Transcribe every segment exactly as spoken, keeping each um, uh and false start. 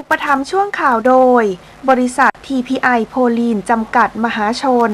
ปถัมภ์ช่วงข่าวโดยบริษัท ที พี ไอ โพลีนจำกัดมหาชน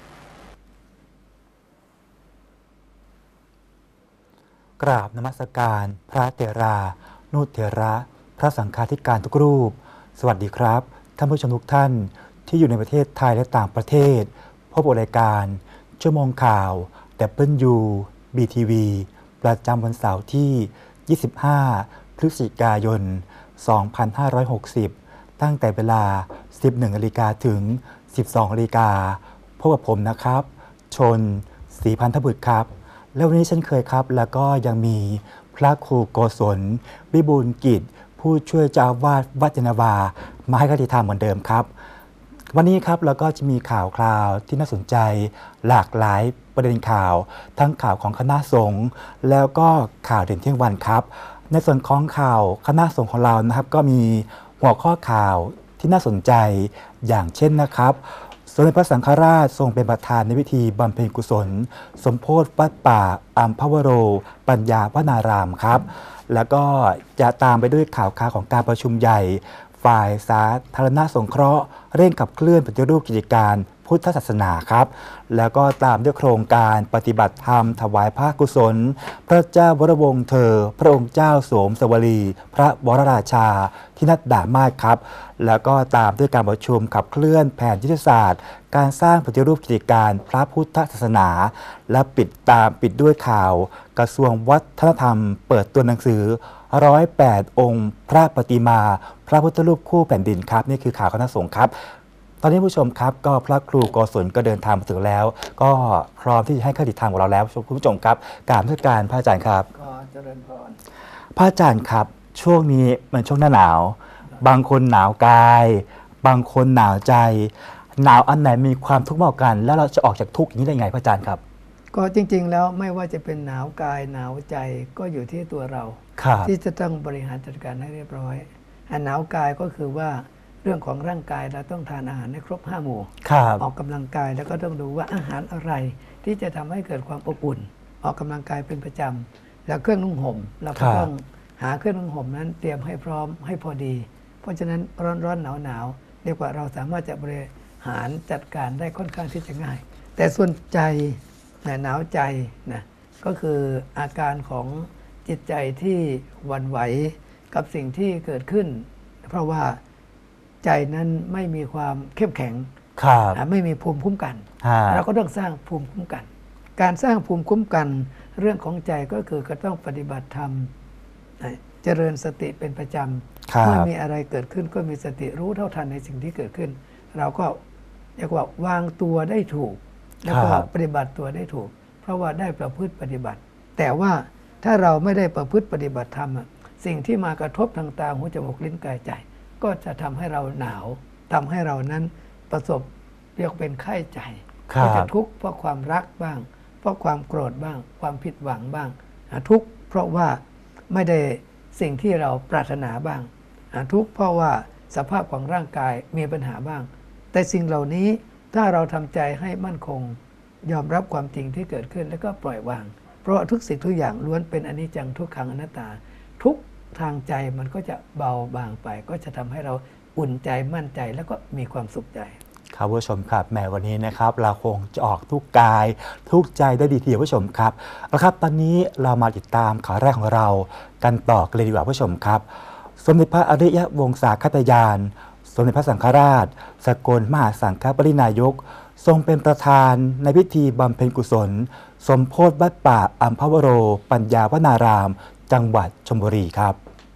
กราบนมัสการพระเถรานุเถระพระสังฆาธิการทุกรูปสวัสดีครับท่านผู้ชมทุกท่านที่อยู่ในประเทศไทยและต่างประเทศพบกับรายการชั่วโมงข่าว ดับเบิลยู บี ที วี ประจำวันเสาร์ที่ ยี่สิบห้า พฤศจิกายน สองพันห้าร้อยหกสิบ ตั้งแต่เวลา สิบเอ็ดนาฬิกา ถึง สิบสองนาฬิกาพบกับผมนะครับชนศรีพันธบุตรครับแล้ววันนี้เช่นเคยครับแล้วก็ยังมีพระครูโกศลวิบูลย์กิจผู้ช่วยเจ้าอาวาสวัดยานนาวามาให้คติธรรมเหมือนเดิมครับวันนี้ครับเราก็จะมีข่าวคราวที่น่าสนใจหลากหลายประเด็นข่าวทั้งข่าวของคณะสงฆ์แล้วก็ข่าวเด่นเที่ยงวันครับในส่วนของข่าวคณะสงฆ์ของเรานะครับก็มีหัวข้อข่าวที่น่าสนใจอย่างเช่นนะครับสมเด็จพระสังฆราชทรงเป็นประธานในพิธีบำเพ็ญกุศลสมโภชวัดป่าอัมพวโรปัญญาวนารามครับแล้วก็จะตามไปด้วยข่าวข่าวของการประชุมใหญ่ฝ่ายสาธารณสงเคราะห์เร่งขับเคลื่อนปฏิรูปกิจการพุทธศาสนาครับแล้วก็ตามด้วยโครงการปฏิบัติธรรมถวายพระกุศลพระเจ้าวรวงศ์เธอพระองค์เจ้าสวมสวลีพระวรราชาที่นัดดามาศครับแล้วก็ตามด้วยการประชุมขับเคลื่อนแผนยุทธศาสตร์การสร้างปฏิรูปกิจการพระพุทธศาสนาและปิดตามปิดด้วยข่าวกระทรวงวัฒนธรรมเปิดตัวหนังสือหนึ่งร้อยแปดองค์พระปฏิมาพระพุทธรูปคู่แผ่นดินครับนี่คือข่าวคณะสงฆ์ครับตอนนี้ผู้ชมครับก็พระครูโกศลก็เดินทางมาถึงแล้วก็พร้อมที่จะให้คติธรรมของเราแล้วคุณผู้ชมครับกราบนมัสการพระอาจารย์ครับขอเจริญพรพระอาจารย์ครับช่วงนี้มันช่วงหน้าหนาวบางคนหนาวกายบางคนหนาวใจหนาวอันไหนมีความทุกข์มากกันแล้วเราจะออกจากทุกข์อย่างนี้ได้ไงพระอาจารย์ครับก็จริงๆแล้วไม่ว่าจะเป็นหนาวกายหนาวใจก็อยู่ที่ตัวเราที่จะต้องบริหารจัดการให้เรียบร้อยอันหนาวกายก็คือว่าเรื่องของร่างกายเราต้องทานอาหารให้ครบห้าหมู่ออกกำลังกายแล้วก็ต้องดูว่าอาหารอะไรที่จะทำให้เกิดความอบอุ่นออกกำลังกายเป็นประจำแล้วเครื่องนุ่งห่มเราก็ต้องหาเครื่องนุ่งห่มนั้นเตรียมให้พร้อมให้พอดีเพราะฉะนั้นร้อนๆหนาวๆเรียกว่าเราสามารถจะบริหารจัดการได้ค่อนข้างที่จะง่ายแต่ส่วนใจหนาวใจนะก็คืออาการของจิตใจที่หวั่นไหวกับสิ่งที่เกิดขึ้นเพราะว่าใจนั้นไม่มีความเข้มแข็งไม่มีภูมิคุ้มกันเราก็ต้องสร้างภูมิคุ้มกันการสร้างภูมิคุ้มกันเรื่องของใจก็คือก็ต้องปฏิบัติธรรมเจริญสติเป็นประจำเมื่อมีอะไรเกิดขึ้นก็มีสติรู้เท่าทันในสิ่งที่เกิดขึ้นเราก็เรียกว่าวางตัวได้ถูกแล้วก็ปฏิบัติตัวได้ถูกเพราะว่าได้ประพฤติปฏิบัติแต่ว่าถ้าเราไม่ได้ประพฤติปฏิบัติธรรมสิ่งที่มากระทบทางตาหูจมูกลิ้นกายใจก็จะทำให้เราหนาวทำให้เรานั้นประสบเรียกเป็นไข้ใจก็จะทุกข์เพราะความรักบ้างเพราะความโกรธบ้างความผิดหวังบ้างทุกข์เพราะว่าไม่ได้สิ่งที่เราปรารถนาบ้างทุกข์เพราะว่าสภาพของร่างกายมีปัญหาบ้างแต่สิ่งเหล่านี้ถ้าเราทำใจให้มั่นคงยอมรับความจริงที่เกิดขึ้นแล้วก็ปล่อยวางเพราะทุกสิ่งทุกอย่างล้วนเป็นอนิจจังทุกขังอนัตตาทุกทางใจมันก็จะเบาบางไปก็จะทำให้เราอุ่นใจมั่นใจแล้วก็มีความสุขใจครับผู้ชมครับแม้วันนี้นะครับเราคงจะออกทุกกายทุกใจได้ดีทีเดียวผู้ชมครับแล้วครับตอนนี้เรามาติดตามข่าวแรกของเรากันต่อกันเลยดีกว่าผู้ชมครับสมเด็จพระอริยวงศาคตยานสมเด็จพระสังฆราชสกลมหาสังฆปรินายกทรงเป็นประธานในพิธีบำเพ็ญกุศลสมโภชวัดป่าอัมพวโรปัญญาวนารามจังหวัดชลบุรีครับ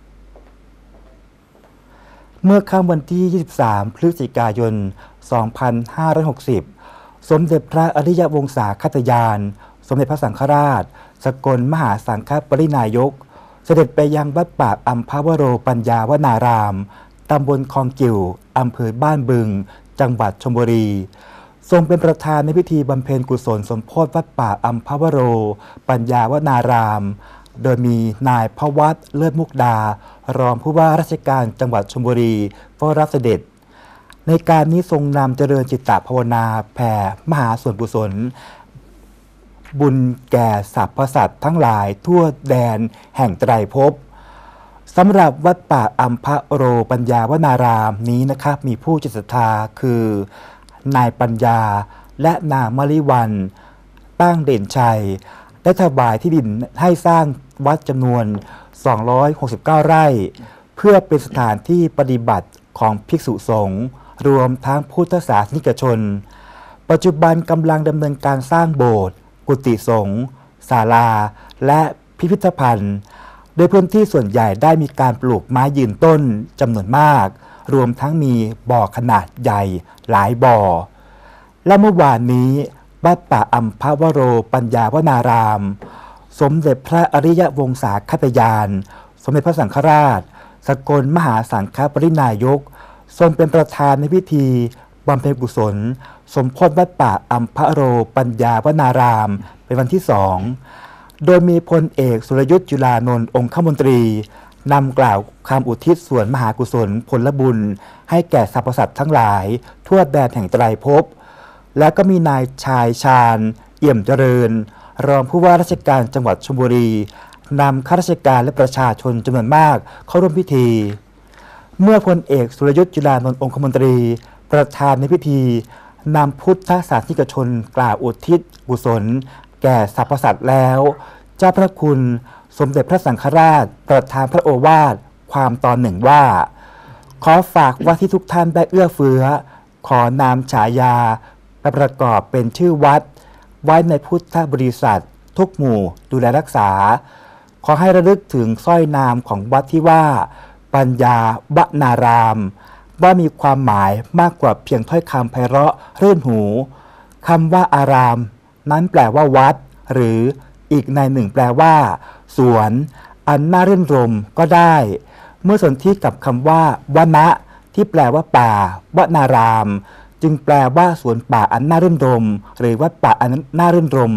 เมื่อค่ำวันที่ ยี่สิบสาม พฤศจิกายน สองพันห้าร้อยหกสิบ สมเด็จพระอริยวงศาคตยานสมเด็จพระสังฆราชสกลมหาสังฆปรินายกเสด็จไปยังวัดป่าอัมพวโรปัญญาวนารามตำบลคลองกิ่วอำเภอบ้านบึงจังหวัดชลบุรีทรงเป็นประธานในพิธีบำเพ็ญกุศลสมโภชวัดป่าอัมพวโรปัญญาวนารามโดยมีนายพวัตรเลิศมุกดารองผู้ว่าราชการจังหวัดชลบุรีเฝ้ารับเสด็จในการนี้ทรงนำเจริญจิตตภาวนาแผ่มหาส่วนกุศลบุญแก่สรรพสัตว์ทั้งหลายทั่วแดนแห่งไตรภพสำหรับวัดป่าอัมพโรปัญญาวนารามนี้นะครับมีผู้จิตศรัทธาคือนายปัญญาและนางมริวันตั้งเด่นชัยได้ถวายที่ดินให้สร้างวัดจำนวนสองร้อยหกสิบเก้าไร่เพื่อเป็นสถานที่ปฏิบัติของภิกษุสงฆ์รวมทั้งพุทธศาสนิกชนปัจจุบันกำลังดำเนินการสร้างโบสถ์กุฏิสงฆ์ศาลาและพิพิธภัณฑ์โดยพื้นที่ส่วนใหญ่ได้มีการปลูกไม้ยืนต้นจำนวนมากรวมทั้งมีบ่อขนาดใหญ่หลายบ่อและเมื่อวานนี้วัดป่าอัมพวโรปัญญาวนารามสมเด็จพระอริยวงศาคตยานสมเด็จพระสังฆราชสกลมหาสังฆปรินายกทรงเป็นประธานในพิธีบำเพ็ญกุศลสมโภชวัดป่าอัมพโรปัญญาวนารามเป็นวันที่สองโดยมีพลเอกสุรยุทธ์จุลานนท์องคมนตรีนำกล่าวคำอุทิศส่วนมหากุศลผลบุญให้แก่สรรพสัตว์ทั้งหลายทั่วแดนแห่งไตรภพและก็มีนายชายชาญเอี่ยมเจริญรองผู้ว่าราชการจังหวัดชลบุรีนำข้าราชการและประชาชนจำนวนมากเข้าร่วมพิธีเมื่อพลเอกสุรยุทธ์จุลานนท์องคมนตรีประธานในพิธีนำพุทธศาสนิกชนกล่าวอุทิศกุศลแก่สรรพสัตว์แล้วเจ้าพระคุณสมเด็จพระสังฆราชประธานพระโอวาทความตอนหนึ่งว่าขอฝากว่าที่ทุกท่านได้เอื้อเฟื้อขอนามฉายาและประกอบเป็นชื่อวัดไว้ในพุทธบริษัททุกหมู่ดูแลรักษาขอให้ระลึกถึงสร้อยนามของวัดที่ว่าปัญญาวนารามว่ามีความหมายมากกว่าเพียงถ้อยคำไพเราะรื่นหูคำว่าอารามนั้นแปลว่าวัดหรืออีกในหนึ่งแปลว่าสวนอันน่ารื่นรมก็ได้เมื่อสนธิกับคำว่าวนะที่แปลว่าป่าวนารามจึงแปลว่าสวนป่าอันน่ารื่นรมหรือวัดป่าอันน่ารื่นรม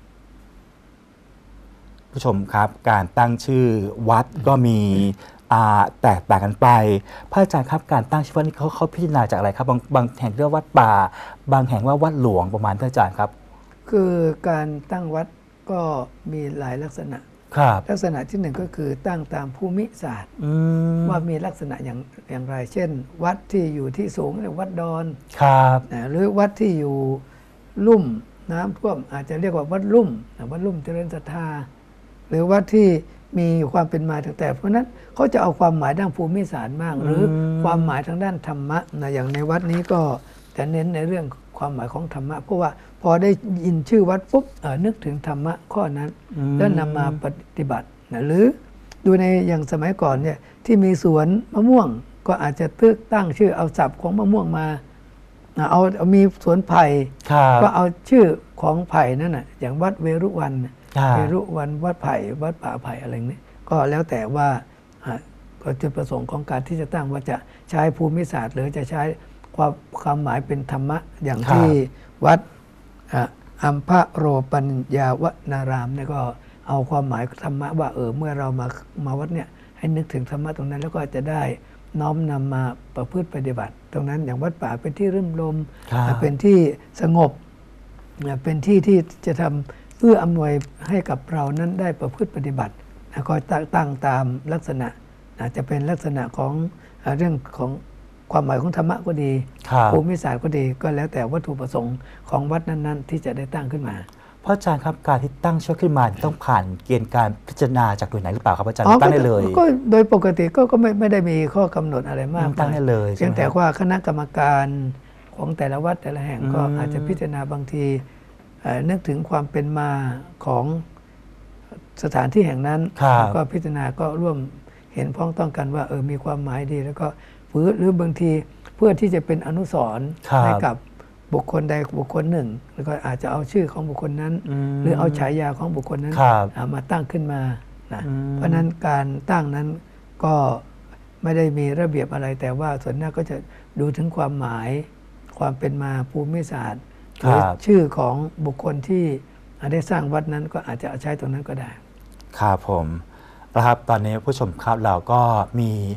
ผู้ชมครับการตั้งชื่อวัดก็มีแตกต่างกันไปพระอาจารย์ครับการตั้งชื่อวัดนี้เขาเขาพิจารณาจากอะไรครับบางบางแห่งเรียกว่าวัดป่าบางแห่งว่าวัดหลวงประมาณพระอาจารย์ครับคือการตั้งวัดก็มีหลายลักษณะครับลักษณะที่หนึ่งก็คือตั้งตามภูมิศาสตร์ว่ามีลักษณะอย่างอย่างไรเช่นวัดที่อยู่ที่สูงเรียกวัดดอนครับหรือวัดที่อยู่ลุ่มน้ำท่วมอาจจะเรียกว่าวัดลุ่มวัดลุ่มเจริญศรัทธาหรือวัดที่มีความเป็นมาตั้งแต่เพราะนั้นเขาจะเอาความหมายด้านภูมิศาสตร์มากหรือความหมายทางด้านธรรมะนะอย่างในวัดนี้ก็จะเน้นในเรื่องความหมายของธรรมะเพราะว่าพอได้ยินชื่อวัดปุ๊บนึกถึงธรรมะข้อนั้นแล้วนำมาปฏิบัตินะหรือดูในอย่างสมัยก่อนเนี่ยที่มีสวนมะม่วงก็อาจจะตึกตั้งชื่อเอาศัพท์ของมะม่วงมาเอาเอามีสวนไผ่ก็เอาชื่อของไผ่นั่นน่ะอย่างวัดเวรุวันเวรุวันวัดไผ่วัดป่าไผ่อะไรนี้ก็แล้วแต่ว่าก็จุดประสงค์ของการที่จะตั้งว่าจะใช้ภูมิศาสตร์หรือจะใช้ความความหมายเป็นธรรมะอย่างที่วัดอัมพโรปัญญาวนารามเนี่ยก็เอาความหมายธรรมะว่าเออเมื่อเรามามาวัดเนี่ยให้นึกถึงธรรมะตรงนั้นแล้วก็จะได้น้อมนำมาประพฤติปฏิบัติตรงนั้นอย่างวัดป่าเป็นที่รื่นรมเป็นที่สงบเป็นที่ที่จะทำเอื้ออำนวยให้กับเรานั้นได้ประพฤติปฏิบัติก็ตั้งตามลักษณะอาจจะเป็นลักษณะของเรื่องของความหมายของธรรมะก็ดีภูมิศาสตร์ก็ดีก็แล้วแต่วัตถุประสงค์ของวัดนั้นๆที่จะได้ตั้งขึ้นมาพระอาจารย์ครับการที่ตั้งชื่อขึ้นมาต้องผ่านเกณฑ์การพิจารณาจากหน่วยไหนหรือเปล่าครับอาจารย์ตั้งได้เลยก็โดยปกติก็ไม่ไม่ได้มีข้อกำหนดอะไรมากตั้งได้เลยเพียงแต่ว่าคณะกรรมการของแต่ละวัดแต่ละแห่งก็อาจจะพิจารณาบางทีนึกถึงความเป็นมาของสถานที่แห่งนั้นก็พิจารณาก็ร่วมเห็นพ้องต้องกันว่าเออมีความหมายดีแล้วก็หรือบางทีเพื่อที่จะเป็นอนุสรณ์ให้กับบุคคลใดบุคคลหนึ่งแล้วก็อาจจะเอาชื่อของบุคคลนั้นหรือเอาฉายาของบุคคลนั้นมาตั้งขึ้นมานะเพราะนั้นการตั้งนั้นก็ไม่ได้มีระเบียบอะไรแต่ว่าส่วนหน้าก็จะดูถึงความหมายความเป็นมาภูมิศาสตร์หรือชื่อของบุคคลที่ได้สร้างวัดนั้นก็อาจจะใช้ตรงนั้นก็ได้ครับผมนะครับตอนนี้ผู้ชมครับเราก็มี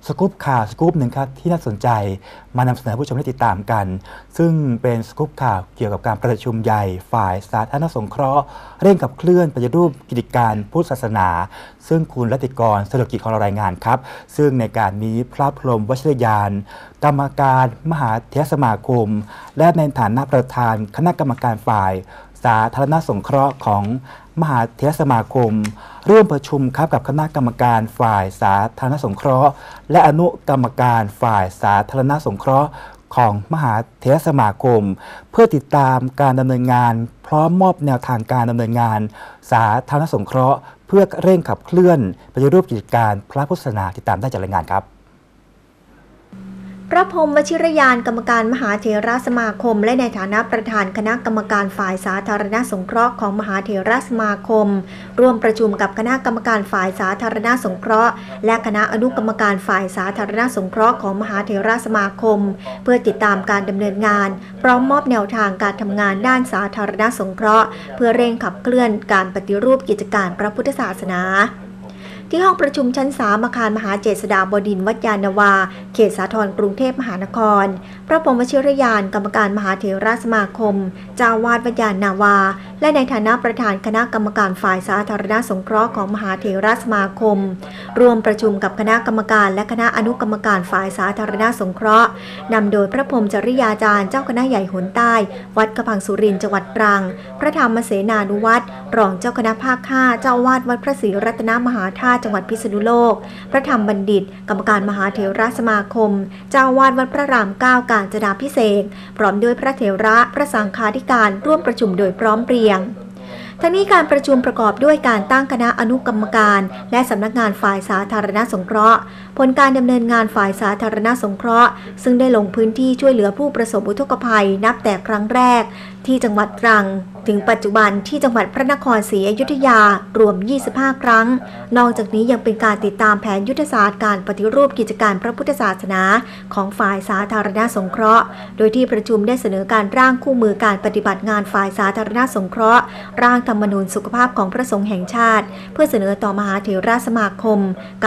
สกู๊ปข่าวสกู๊ปหนึ่งครับที่น่าสนใจมานำเสนอผู้ชมได้ติดตามกันซึ่งเป็นสกู๊ปข่าวเกี่ยวกับการประชุมใหญ่ฝ่ายสาธารณสงเคราะห์เร่งขับเคลื่อนปฏิรูปกิจการพุทธศาสนาซึ่งคุณรัติกรสะดวกกิจของเรารายงานครับซึ่งในการนี้พระพรหมวชิรยานกรรมการมหาเถรสมาคมและในฐานะประธานคณะกรรมการฝ่ายสาธารณสงเคราะห์ของมหาเถรสมาคมร่วมประชุมครับกับคณะกรรมการฝ่ายสาธารณสงเคราะห์และอนุกรรมการฝ่ายสาธารณสงเคราะห์ของมหาเถรสมาคมเพื่อติดตามการดำเนินงานพร้อมมอบแนวทางการดำเนินงานสาธารณสงเคราะห์เพื่อเร่งขับเคลื่อนปฏิรูปกิจการพระพุทธศาสนาติดตามได้จากรายงานครับพระพรหมวชิรยานกรรมการมหาเถรสมาคมและในฐานะประธานคณะกรรมการฝ่ายสาธารณสงเคราะห์ของมหาเถรสมาคมร่วมประชุมกับคณะกรรมการฝ่ายสาธารณสงเคราะห์และคณะอนุกรรมการฝ่ายสาธารณสงเคราะห์ของมหาเถรสมาคมเพื่อติดตามการดำเนินงานพร้อมมอบแนวทางการทำงานด้านสาธารณสงเคราะห์เพื่อเร่งขับเคลื่อนการปฏิรูปกิจการพระพุทธศาสนาที่ห้องประชุมชั้นสามอาคารมหาเจษฎาบดินทร์วัดยานนาวาเขตสาทรกรุงเทพมหานครพระพรหมวชิรยานกรรมการมหาเถรสมาคมเจ้าวาดวัดยานนาวาและในฐานะประธานคณะกรรมการฝ่ายสาธารณสงเคราะห์ของมหาเถรสมาคมร่วมประชุมกับคณะกรรมการและคณะอนุกรรมการฝ่ายสาธารณสงเคราะห์นำโดยพระพรหมจริยาจารย์เจ้าคณะใหญ่หนใต้วัดกระพังสุรินทร์จังหวัดตรังพระธรรมเสนานุวัตรรองเจ้าคณะภาคห้าเจ้าวาดวัดพระศรีรัตนมหาธาตุจังหวัดพิษณุโลกพระธรรมบัณฑิตกรรมการมหาเถรสมาคมเจ้าวาดวัดพระรามเก้ากาญจนาภิเษกพร้อมด้วยพระเถระพระสังฆาธิการร่วมประชุมโดยพร้อมเพรียงทั้งนี้การประชุมประกอบด้วยการตั้งคณะอนุกรรมการและสำนักงานฝ่ายสาธารณสงเคราะห์ผลการดำเนินงานฝ่ายสาธารณสงเคราะห์ซึ่งได้ลงพื้นที่ช่วยเหลือผู้ประสบอุทกภัยนับแต่ครั้งแรกที่จังหวัดตรังถึงปัจจุบันที่จังหวัดพระนครศรีอยุธยารวมยี่สิบห้าครั้งนอกจากนี้ยังเป็นการติดตามแผนยุทธศาสตร์การปฏิรูปกิจการพระพุทธศาสนาของฝ่ายสาธารณสงเคราะห์โดยที่ประชุมได้เสนอการร่างคู่มือการปฏิบัติงานฝ่ายสาธารณสงเคราะห์ร่างธรรมนูญสุขภาพของพระสงฆ์แห่งชาติเพื่อเสนอต่อมหาเถรสมาคม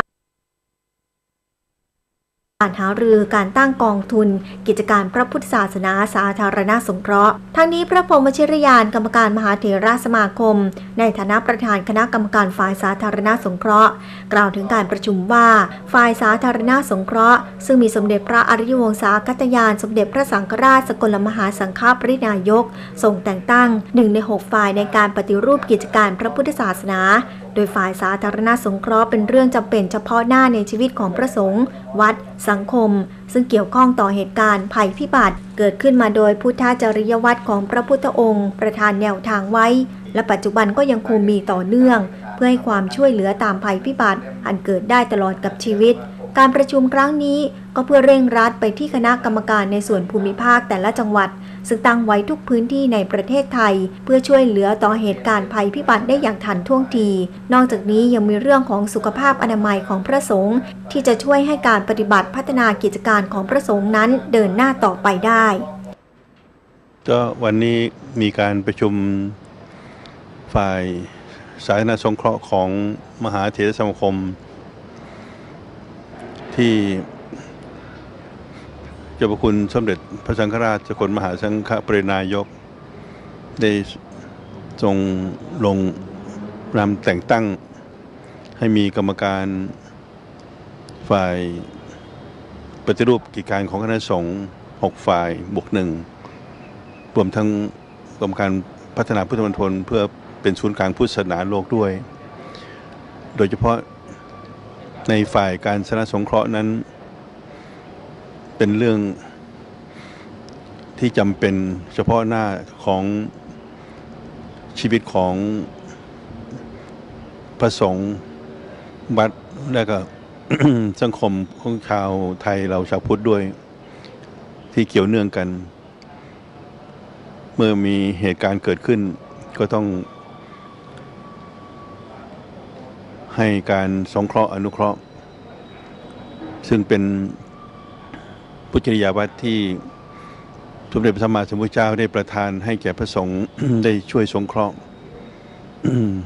การหารือการตั้งกองทุนกิจการพระพุทธศาสนาสาธารณสงเคราะห์ทั้งนี้พระพรหมวชิรยานกรรมการมหาเถรสมาคมในฐานะประธานคณะกรรมการฝ่ายสาธารณสงเคราะห์กล่าวถึงการประชุมว่าฝ่ายสาธารณสงเคราะห์ซึ่งมีสมเด็จพระอริยวงศาคัตยานสมเด็จพระสังฆราชสกลมหาสังฆปรินายกทรงแต่งตั้งหนึ่งในหกฝ่ายในการปฏิรูปกิจการพระพุทธศาสนาโดยฝ่ายสาธารณสงเคราะห์เป็นเรื่องจำเป็นเฉพาะหน้าในชีวิตของพระสงฆ์วัดสังคมซึ่งเกี่ยวข้องต่อเหตุการณ์ภัยพิบัติเกิดขึ้นมาโดยพุทธจริยวัตรของพระพุทธองค์ประทานแนวทางไว้และปัจจุบันก็ยังคงมีต่อเนื่องเพื่อให้ความช่วยเหลือตามภัยพิบัติอันเกิดได้ตลอดกับชีวิตการประชุมครั้งนี้ก็เพื่อเร่งรัดไปที่คณะกรรมการในส่วนภูมิภาคแต่ละจังหวัดซึ่งตั้งไว้ทุกพื้นที่ในประเทศไทยเพื่อช่วยเหลือต่อเหตุการณ์ภัยพิบัติได้อย่างทันท่วงทีนอกจากนี้ยังมีเรื่องของสุขภาพอนามัยของพระสงฆ์ที่จะช่วยให้การปฏิบัติพัฒนากิจการของพระสงฆ์นั้นเดินหน้าต่อไปได้ก็วันนี้มีการประชุมฝ่ายสาธารณสงเคราะห์ของมหาเถรสมาคมที่เจ้าพระคุณสมเด็จพระสังฆราชสกลมหาสังฆปรินายกได้ทรงลงนำแต่งตั้งให้มีกรรมการฝ่ายปฏิรูปกิจการของคณะสงฆ์หกฝ่ายบวกหนึ่งรวมทั้งกรรมการพัฒนาพุทธมณฑลเพื่อเป็นศูนย์กลางพุทธศาสนาโลกด้วยโดยเฉพาะในฝ่ายการสาธารณสงเคราะห์นั้นเป็นเรื่องที่จำเป็นเฉพาะหน้าของชีวิตของพระสงฆ์วัดและก็ สังคมของชาวไทยเราชาวพุทธด้วยที่เกี่ยวเนื่องกันเมื่อมีเหตุการณ์เกิดขึ้นก็ต้องให้การสงเคราะห์อนุเคราะห์ซึ่งเป็นพุทธจริยวัตรที่สมเด็จพระสัมมาสัมพุทธเจ้าได้ประทานให้แก่พระสงฆ์ ได้ช่วยสงเคราะห์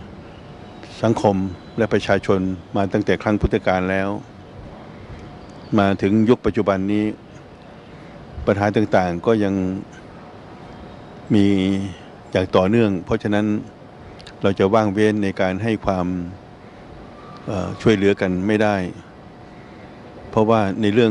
สังคมและประชาชนมาตั้งแต่ครั้งพุทธกาลแล้วมาถึงยุคปัจจุบันนี้ปัญหาต่างๆก็ยังมีอย่างต่อเนื่องเพราะฉะนั้นเราจะว่างเว้นในการให้ความช่วยเหลือกันไม่ได้เพราะว่าในเรื่อง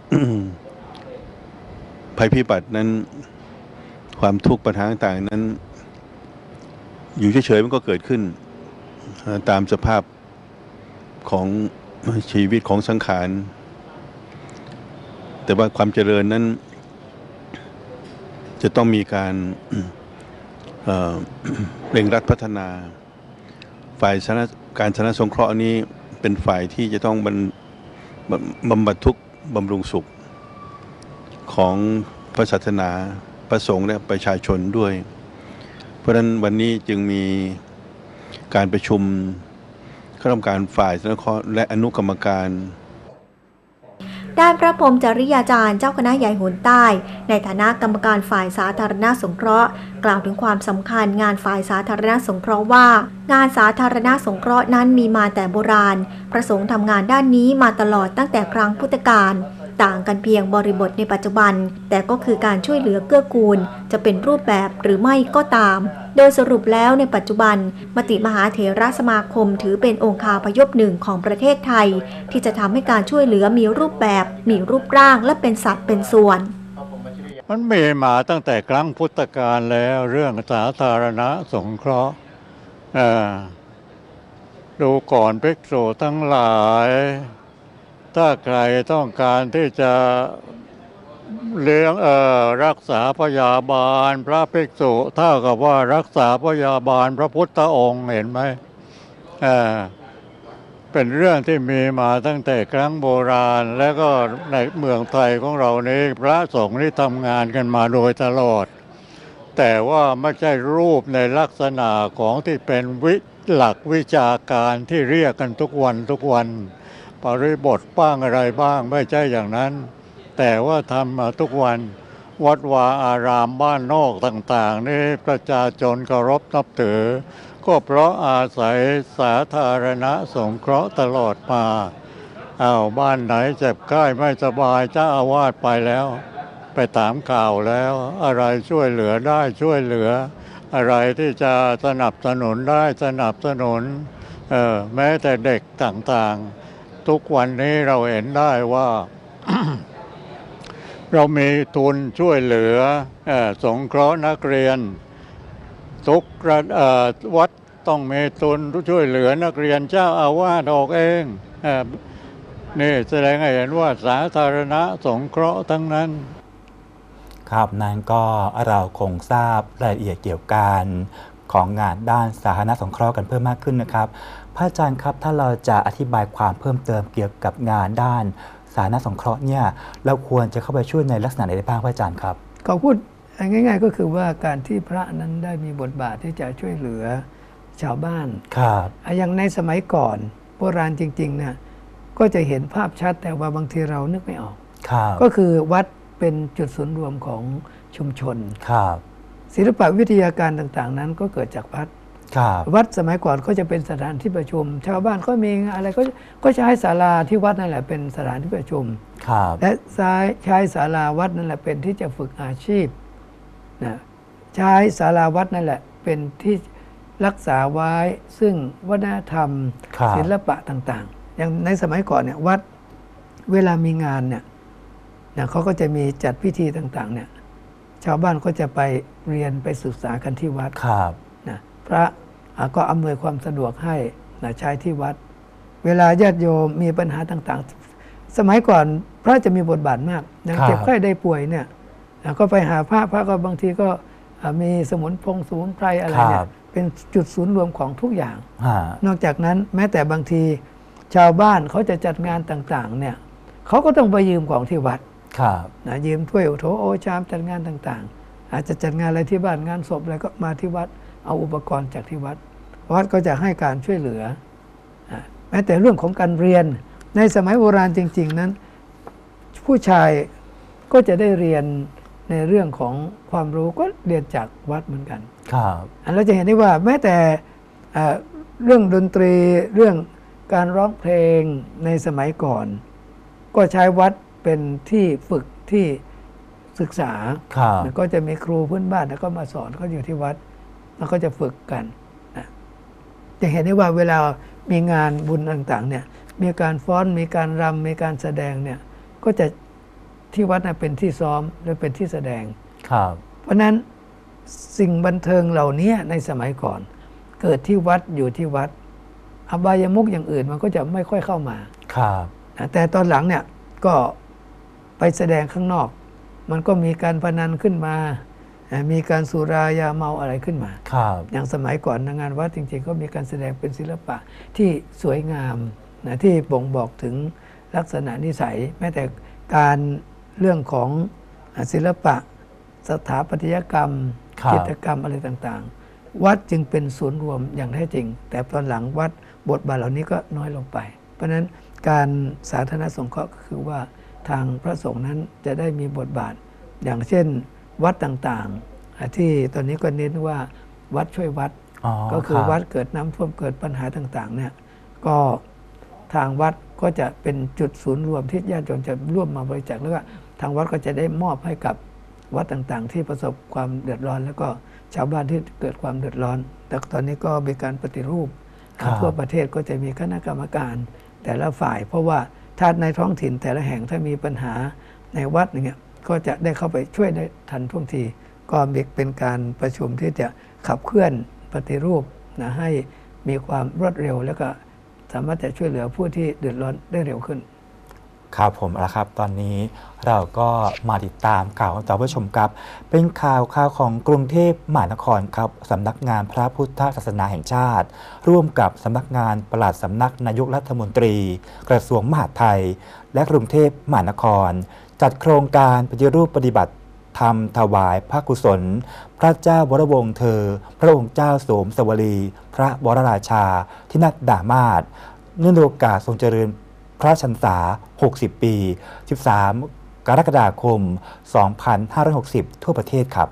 ภัยพิบัตินั้นความทุกข์ปัญหาต่างๆนั้นอยู่เฉยๆมันก็เกิดขึ้นตามสภาพของชีวิตของสังขารแต่ว่าความเจริญนั้นจะต้องมีการเอ่อเร่งรัดพัฒนาฝ่ายการชนะสงเคราะห์นี้เป็นฝ่ายที่จะต้องบำบัดทุกข์บำรุงสุขของพระศาสนาพระสงฆ์และประชาชนด้วยเพราะฉะนั้นวันนี้จึงมีการประชุมคณะกรรมการฝ่ายสงเคราะห์และอนุกรรมการด้านพระพรหมจริยาจารย์เจ้าคณะใหญ่โหนใต้ในฐานะกรรมการฝ่ายสาธารณสงเคราะห์กล่าวถึงความสำคัญงานฝ่ายสาธารณสงเคราะห์ว่างานสาธารณสงเคราะห์นั้นมีมาแต่โบราณพระสงฆ์ทำงานด้านนี้มาตลอดตั้งแต่ครั้งพุทธกาลต่างกันเพียงบริบทในปัจจุบันแต่ก็คือการช่วยเหลือเกื้อกูลจะเป็นรูปแบบหรือไม่ก็ตามโดยสรุปแล้วในปัจจุบันมติมหาเถรสมาคมถือเป็นองค์คาพยพหนึ่งของประเทศไทยที่จะทำให้การช่วยเหลือมีรูปแบบมีรูปร่างและเป็นสัดเป็นส่วนมันมีมาตั้งแต่ครั้งพุทธกาลแล้วเรื่องสาธารณสงเคราะห์ดูก่อนภิกษุทั้งหลายถ้าใครต้องการที่จะเลี้ยงเอ่อรักษาพยาบาลพระภิกษุเท่ากับว่ารักษาพยาบาลพระพุทธองค์เห็นไหมเอ่อเป็นเรื่องที่มีมาตั้งแต่ครั้งโบราณและก็ในเมืองไทยของเรานี้พระสงฆ์ที่ทำงานกันมาโดยตลอดแต่ว่าไม่ใช่รูปในลักษณะของที่เป็นวิหลักวิชาการที่เรียกกันทุกวันทุกวันปริบทบ้างอะไรบ้างไม่ใช่อย่างนั้นแต่ว่าทำมาทุกวันวัดวาอารามบ้านนอกต่างๆนี่ประชาชนเคารพนับถือก็เพราะอาศัยสาธารณสงเคราะห์ตลอดมาอ้าวบ้านไหนเจ็บไข้ไม่สบายเจ้าอาวาสไปแล้วไปตามข่าวแล้วอะไรช่วยเหลือได้ช่วยเหลืออะไรที่จะสนับสนุนได้สนับสนุนเออแม้แต่เด็กต่างๆทุกวันนี้เราเห็นได้ว่า เรามีทุนช่วยเหลือสงเคราะห์นักเรียนทุกวัดต้องมีทุนช่วยเหลือนักเรียนเจ้าอาวาสออกเองนี่แสดงให้เห็นว่าสาธารณสงเคราะห์ทั้งนั้นครับนั้นก็เราคงทราบรายละเอียดเกี่ยวกับของงานด้านสาธารณสงเคราะห์กันเพิ่มมากขึ้นนะครับพระอาจารย์ครับถ้าเราจะอธิบายความเพิ่มเติมเกี่ยวกับงานด้านสาธารณสงเคราะห์เนี่ยเราควรจะเข้าไปช่วยในลักษณะไหนได้บ้างพระอาจารย์ครับก็พูดง่ายๆก็คือว่าการที่พระนั้นได้มีบทบาทที่จะช่วยเหลือชาวบ้านครับอย่างในสมัยก่อนโบราณจริงๆเนี่ยก็จะเห็นภาพชัดแต่ว่าบางทีเรานึกไม่ออกก็คือวัดเป็นจุดศูนย์รวมของชุมชนครับศิลปวิทยาการต่างๆนั้นก็เกิดจากวัดวัดสมัยก่อนก็จะเป็นสถานที่ประชุมชาวบ้านก็มีอะไรก็ก็ใช้ศาลาที่วัดนั่นแหละเป็นสถานที่ประชุมและใช้ศาลาวัดนั่นแหละเป็นที่จะฝึกอาชีพนะใช้ศาลาวัดนั่นแหละเป็นที่รักษาไว้ซึ่งวัฒนธรรมศิลปะต่างๆอย่างในสมัยก่อนเนี่ยวัดเวลามีงานเนี่ยนะเขาก็จะมีจัดพิธีต่างๆเนี่ยชาวบ้านก็จะไปเรียนไปศึกษากันที่วัดนะพระก็อำนวยความสะดวกให้นะใช้ที่วัดเวลาญาติโยมมีปัญหาต่างๆสมัยก่อนพระจะมีบทบาทมากอย่างเจ็บไข้ได้ป่วยเนี่ยก็ไปหาพระพระก็บางทีก็มีสมุนพงสมุนไพรอะไรเนี่ยเป็นจุดศูนย์รวมของทุกอย่างนอกจากนั้นแม้แต่บางทีชาวบ้านเขาจะจัดงานต่างๆเนี่ยเขาก็ต้องไปยืมของที่วัดนะยืมถ้วยโถโอชามจัดงานต่างๆอาจจะจัดงานอะไรที่บ้านงานศพอะไรก็มาที่วัดเอาอุปกรณ์จากที่วัดวัดก็จะให้การช่วยเหลือแม้แต่เรื่องของการเรียนในสมัยโบราณจริงๆนั้นผู้ชายก็จะได้เรียนในเรื่องของความรู้ก็เรียนจากวัดเหมือนกันครับเราจะเห็นได้ว่าแม้แต่เรื่องดนตรีเรื่องการร้องเพลงในสมัยก่อนก็ก็ใช้วัดเป็นที่ฝึกที่ศึกษาครับก็จะมีครูพื้นบ้านแล้วก็มาสอนก็อยู่ที่วัดแล้วก็จะฝึกกันนะจะเห็นได้ว่าเวลามีงานบุญต่างๆเนี่ยมีการฟ้อนมีการรำมีการแสดงเนี่ยก็จะที่วัดนะเป็นที่ซ้อมและเป็นที่แสดงครับเพราะนั้นสิ่งบันเทิงเหล่านี้ในสมัยก่อนเกิดที่วัดอยู่ที่วัดอบายมุขอย่างอื่นมันก็จะไม่ค่อยเข้ามาครับนะแต่ตอนหลังเนี่ยก็ไปแสดงข้างนอก มันก็มีการพนันขึ้นมามีการสุรายาเมาอะไรขึ้นมาครับอย่างสมัยก่อนงานวัดจริงๆก็มีการแสดงเป็นศิลปะที่สวยงามนะที่บ่งบอกถึงลักษณะนิสัยแม้แต่การเรื่องของศิลปะสถาปัตยกรรมครับจิตรกรรมอะไรต่างๆ วัดจึงเป็นศูนย์รวมอย่างแท้จริง แต่ตอนหลังวัดบทบาทเหล่านี้ก็น้อยลงไป เพราะฉะนั้นการสาธารณสงเคราะห์ก็คือว่าทางพระสงฆ์นั้นจะได้มีบทบาทอย่างเช่นวัดต่างๆที่ตอนนี้ก็เน้นว่าวัดช่วยวัดอ๋อก็คือรับวัดเกิดน้ำท่วมเกิดปัญหาต่างๆเนี่ยก็ทางวัดก็จะเป็นจุดศูนย์รวมที่ญาติโยมจะร่วมมาบริจาคแล้วก็ทางวัดก็จะได้มอบให้กับวัดต่างๆ ที่ประสบความเดือดร้อน แล้วก็ชาวบ้านที่เกิดความเดือดร้อน แต่ตอนนี้ก็มีการปฏิรูปครับทั่วประเทศก็จะมีคณะกรรมการแต่ละฝ่าย เพราะว่าถ้าในท้องถิ่นแต่ละแห่งถ้ามีปัญหาในวัดอย่างเงี้ยก็จะได้เข้าไปช่วยได้ทันท่วงที ก็เป็นการประชุมที่จะขับเคลื่อนปฏิรูปนะให้มีความรวดเร็ว แล้วก็สามารถจะช่วยเหลือผู้ที่เดือดร้อนได้เร็วขึ้นครับผมแล้วครับตอนนี้เราก็มาติดตามข่าวของท่านผู้ชมครับเป็นข่าวข่าวของกรุงเทพมหานครครับสำนักงานพระพุทธศาสนาแห่งชาติ ร่วมกับสำนักงานปลัดสำนักนายกรัฐมนตรี กระทรวงมหาดไทย และกรุงเทพมหานคร จัดโครงการปฏิรูปปฏิบัติธรรมถวายพระกุศล พระเจ้าวรวงศ์เธอ พระองค์เจ้าโสมสวลี พระวรราชาที่นัดดามาศเนื่องในโอกาสทรงเจริญพระชรรษา หกสิบ ปี สิบสาม กรกฎาคม สองพันห้าร้อยหกสิบ ทั่วประเทศครับ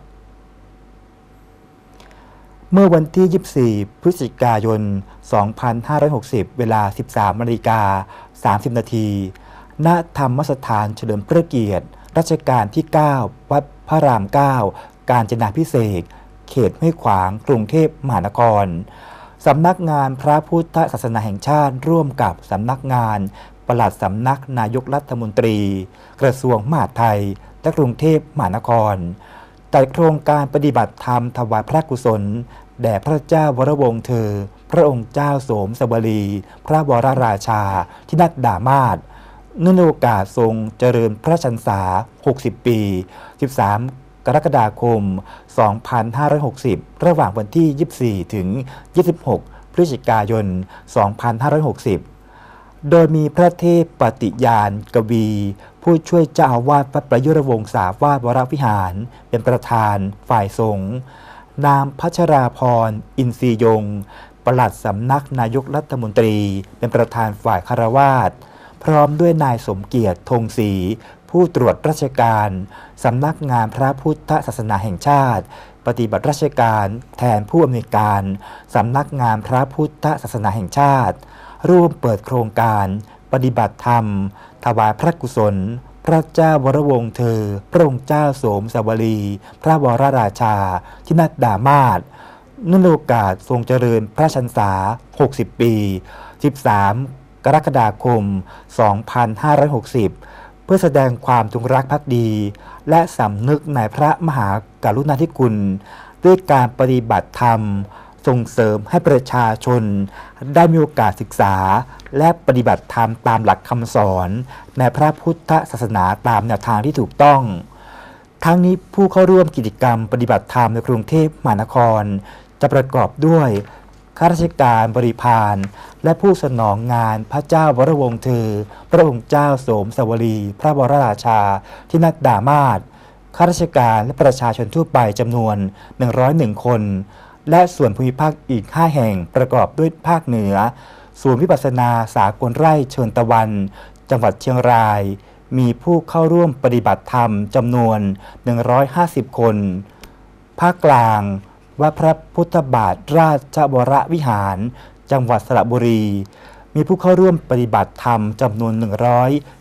เมื่อวันที่ ยี่สิบสี่ พฤศจิกายน สองพันห้าร้อยหกสิบ เวลา สิบสามนาฬิกาสามสิบ นาที ณ ธรรมสถานเฉลิมพระเกียรติรัชกาลที่ เก้า วัดพระราม เก้า กาญจนาภิเษก เขตห้วยขวาง กรุงเทพมหานคร สำนักงานพระพุทธศาสนาแห่งชาติร่วมกับสำนักงานปลัดสำนักนายกรัฐมนตรี กระทรวงมหาดไทย และกรุงเทพมหานครจัดโครงการปฏิบัติธรรมถวายพระกุศลแด่พระเจ้าวรวงศ์เธอ พระองค์เจ้าโสมสวลี พระวรราชาที่นัดดามาศเนื่องในโอกาสทรงเจริญพระชรรษา หกสิบ ปี สิบสาม กรกฎาคม สองพันห้าร้อยหกสิบ ระหว่างวันที่ ยี่สิบสี่ ถึง ยี่สิบหก พฤศจิกายน สองพันห้าร้อยหกสิบ โดยมีพระเทพปฏิญาณกวี ผู้ช่วยเจ้าอาวาสวัดประยุรวงศาวาสวรวิหาร เป็นประธานฝ่ายสงฆ์นามพัชราพรอินทรียงปลัดสำนักนายกรัฐมนตรี เป็นประธานฝ่ายคฤหัสถ์พร้อมด้วยนายสมเกียรติธงศรีผู้ตรวจราชการสำนักงานพระพุทธศาสนาแห่งชาติปฏิบัติราชการแทนผู้อำนวยการสำนักงานพระพุทธศาสนาแห่งชาติร่วมเปิดโครงการปฏิบัติธรรมถวายพระกุศลพระเจ้าวรวงศ์เธอ พระองค์เจ้าโสมสวลี พระวรราชาที่นัดดามาศเนื่องในโอกาสทรงเจริญพระชรรษา หกสิบ ปี สิบสาม กรกฎาคม สองพันห้าร้อยหกสิบ เพื่อแสดงความจงรักภักดี และสำนึกในพระมหากรุณาธิคุณด้วยการปฏิบัติธรรมส่งเสริมให้ประชาชนได้มีโอกาสศึกษาและปฏิบัติธรรมตามหลักคำสอนในพระพุทธศาสนาตามแนวทางที่ถูกต้องทั้งนี้ผู้เข้าร่วมกิจกรรมปฏิบัติธรรมในกรุงเทพมหานครจะประกอบด้วยข้าราชการบริพารและผู้สนองงานพระเจ้าวรวงศ์เธอ พระองค์เจ้าโสมสวลี พระวรราชาที่นัดดามาศข้าราชการและประชาชนทั่วไปจำนวนหนึ่งร้อยเอ็ดคนและส่วนภูมิภาคอีกห้าแห่งประกอบด้วยภาคเหนือศูนย์วิปัสสนาสากลไร่เชิญตะวันจังหวัดเชียงรายมีผู้เข้าร่วมปฏิบัติธรรมจำนวนหนึ่งร้อยห้าสิบคนภาคกลางวัดพระพุทธบาทราชวรวิหารจังหวัดสระบุรีมีผู้เข้าร่วมปฏิบัติธรรมจำนวนหนึ่งร้อย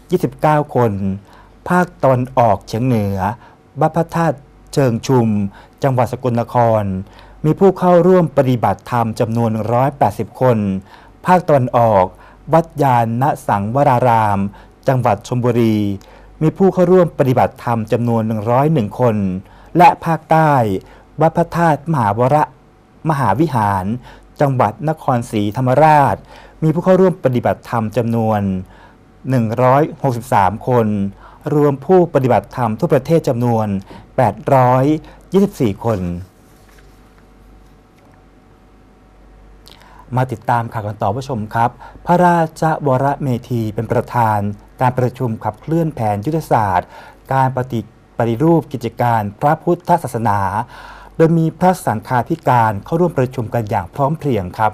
ยี่สิบเก้า คน ภาคตะวันออกเฉียงเหนือวัดพระธาตุเชิงชุมจังหวัดสกลนครมีผู้เข้าร่วมปฏิบัติธรรมจำนวนหนึ่งร้อยแปดสิบ คน ภาคตะวันออกวัดยานณสังวรารามจังหวัดชลบุรีมีผู้เข้าร่วมปฏิบัติธรรมจำนวนหนึ่งร้อยเอ็ด คนและภาคใต้วัดพระธาตุมหาวรมหาวิหารจังหวัดนครศรีธรรมราชมีผู้เข้าร่วมปฏิบัติธรรมจำนวนหนึ่งร้อยหกสิบสาม คนรวมผู้ปฏิบัติธรรมทั่วประเทศจำนวนแปดร้อยยี่สิบสี่ คนมาติดตามข่าวกันต่อผู้ชมครับพระราชวรเมธีเป็นประธานการประชุมขับเคลื่อนแผนยุทธศาสตร์การปฏิปฏิรูปกิจการพระพุทธศาสนาโดยมีพระสังฆาธิการเข้าร่วมประชุมกันอย่างพร้อมเพรียงครับ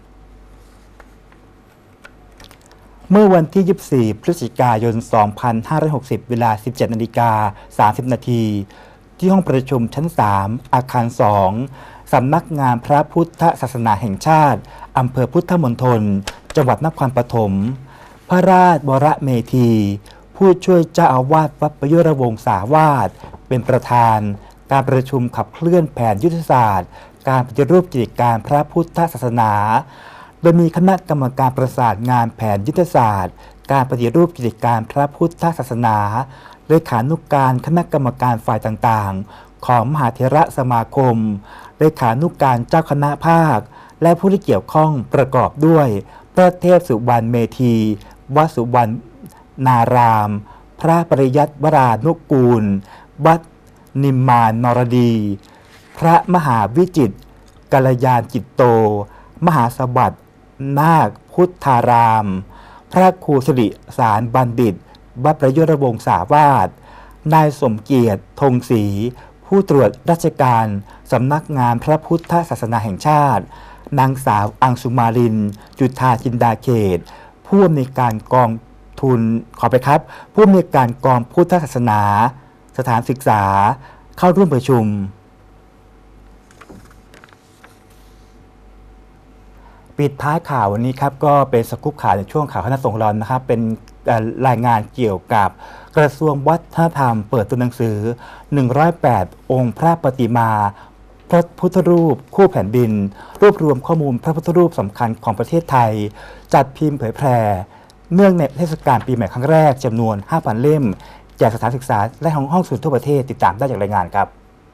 เมื่อวันที่ยี่สิบสี่พฤศจิกายนสองพันห้าร้อยหกสิบเวลา สิบเจ็ดนาฬิกาสามสิบนาทีที่ห้องประชุมชั้นสามอาคารสองสำนักงานพระพุทธศาสนาแห่งชาติอำเภอพุทธมณฑลจังหวัดนครปฐมพระราชวรเมธีผู้ช่วยเจ้าอาวาสวัดประยุรวงศาวาสเป็นประธานการประชุมขับเคลื่อนแผนยุทธศาสตร์การปฏิรูปกิจการพระพุทธศาสนาโดยมีคณะกรรมการประสานงานแผนยุทธศาสตร์การปฏิรูปกิจการพระพุทธศาสนาเลขานุการคณะกรรมการฝ่ายต่างๆของมหาเถรสมาคมเลขานุการเจ้าคณะภาคและผู้ที่เกี่ยวข้องประกอบด้วยพระเทพสุวรรณเมธีวัดสุวรรณนารามพระปริยัติวรานุกูลวัดนิมมานนรดีพระมหาวิจิตรกัลยาณจิตโตมหาสวัสดิ์นาคพุทธารามพระครูสิริสารบัณฑิตวัดประยุรวงศาวาสนายสมเกียรติธงศรีผู้ตรวจราชการสำนักงานพระพุทธศาสนาแห่งชาตินางสาวอังสุมาลินจุฑาจินดาเขตผู้อำนวยการกองทุนขอไปครับผู้อำนวยการกองพุทธศาสนาสถานศึกษาเข้าร่วมประชุมปิดท้ายข่าววันนี้ครับก็เป็นสกู๊ปข่าวในช่วงข่าวคณะสงฆ์ร้อนนะครับเป็นรายงานเกี่ยวกับกระทรวงวัฒนธรรมเปิดตัวหนังสือหนึ่งร้อยแปดองค์พระปฏิมาพระพุทธรูปคู่แผ่นดินรวบรวมข้อมูลพระพุทธรูปสำคัญของประเทศไทยจัดพิมพ์เผยแพร่เนื่องในเทศกาลปีใหม่ครั้งแรกจำนวน ห้าพัน เล่มแจกสถานศึกษาและห้องห้องศูนย์ทั่วประเทศติดตามได้จากรายงานครับ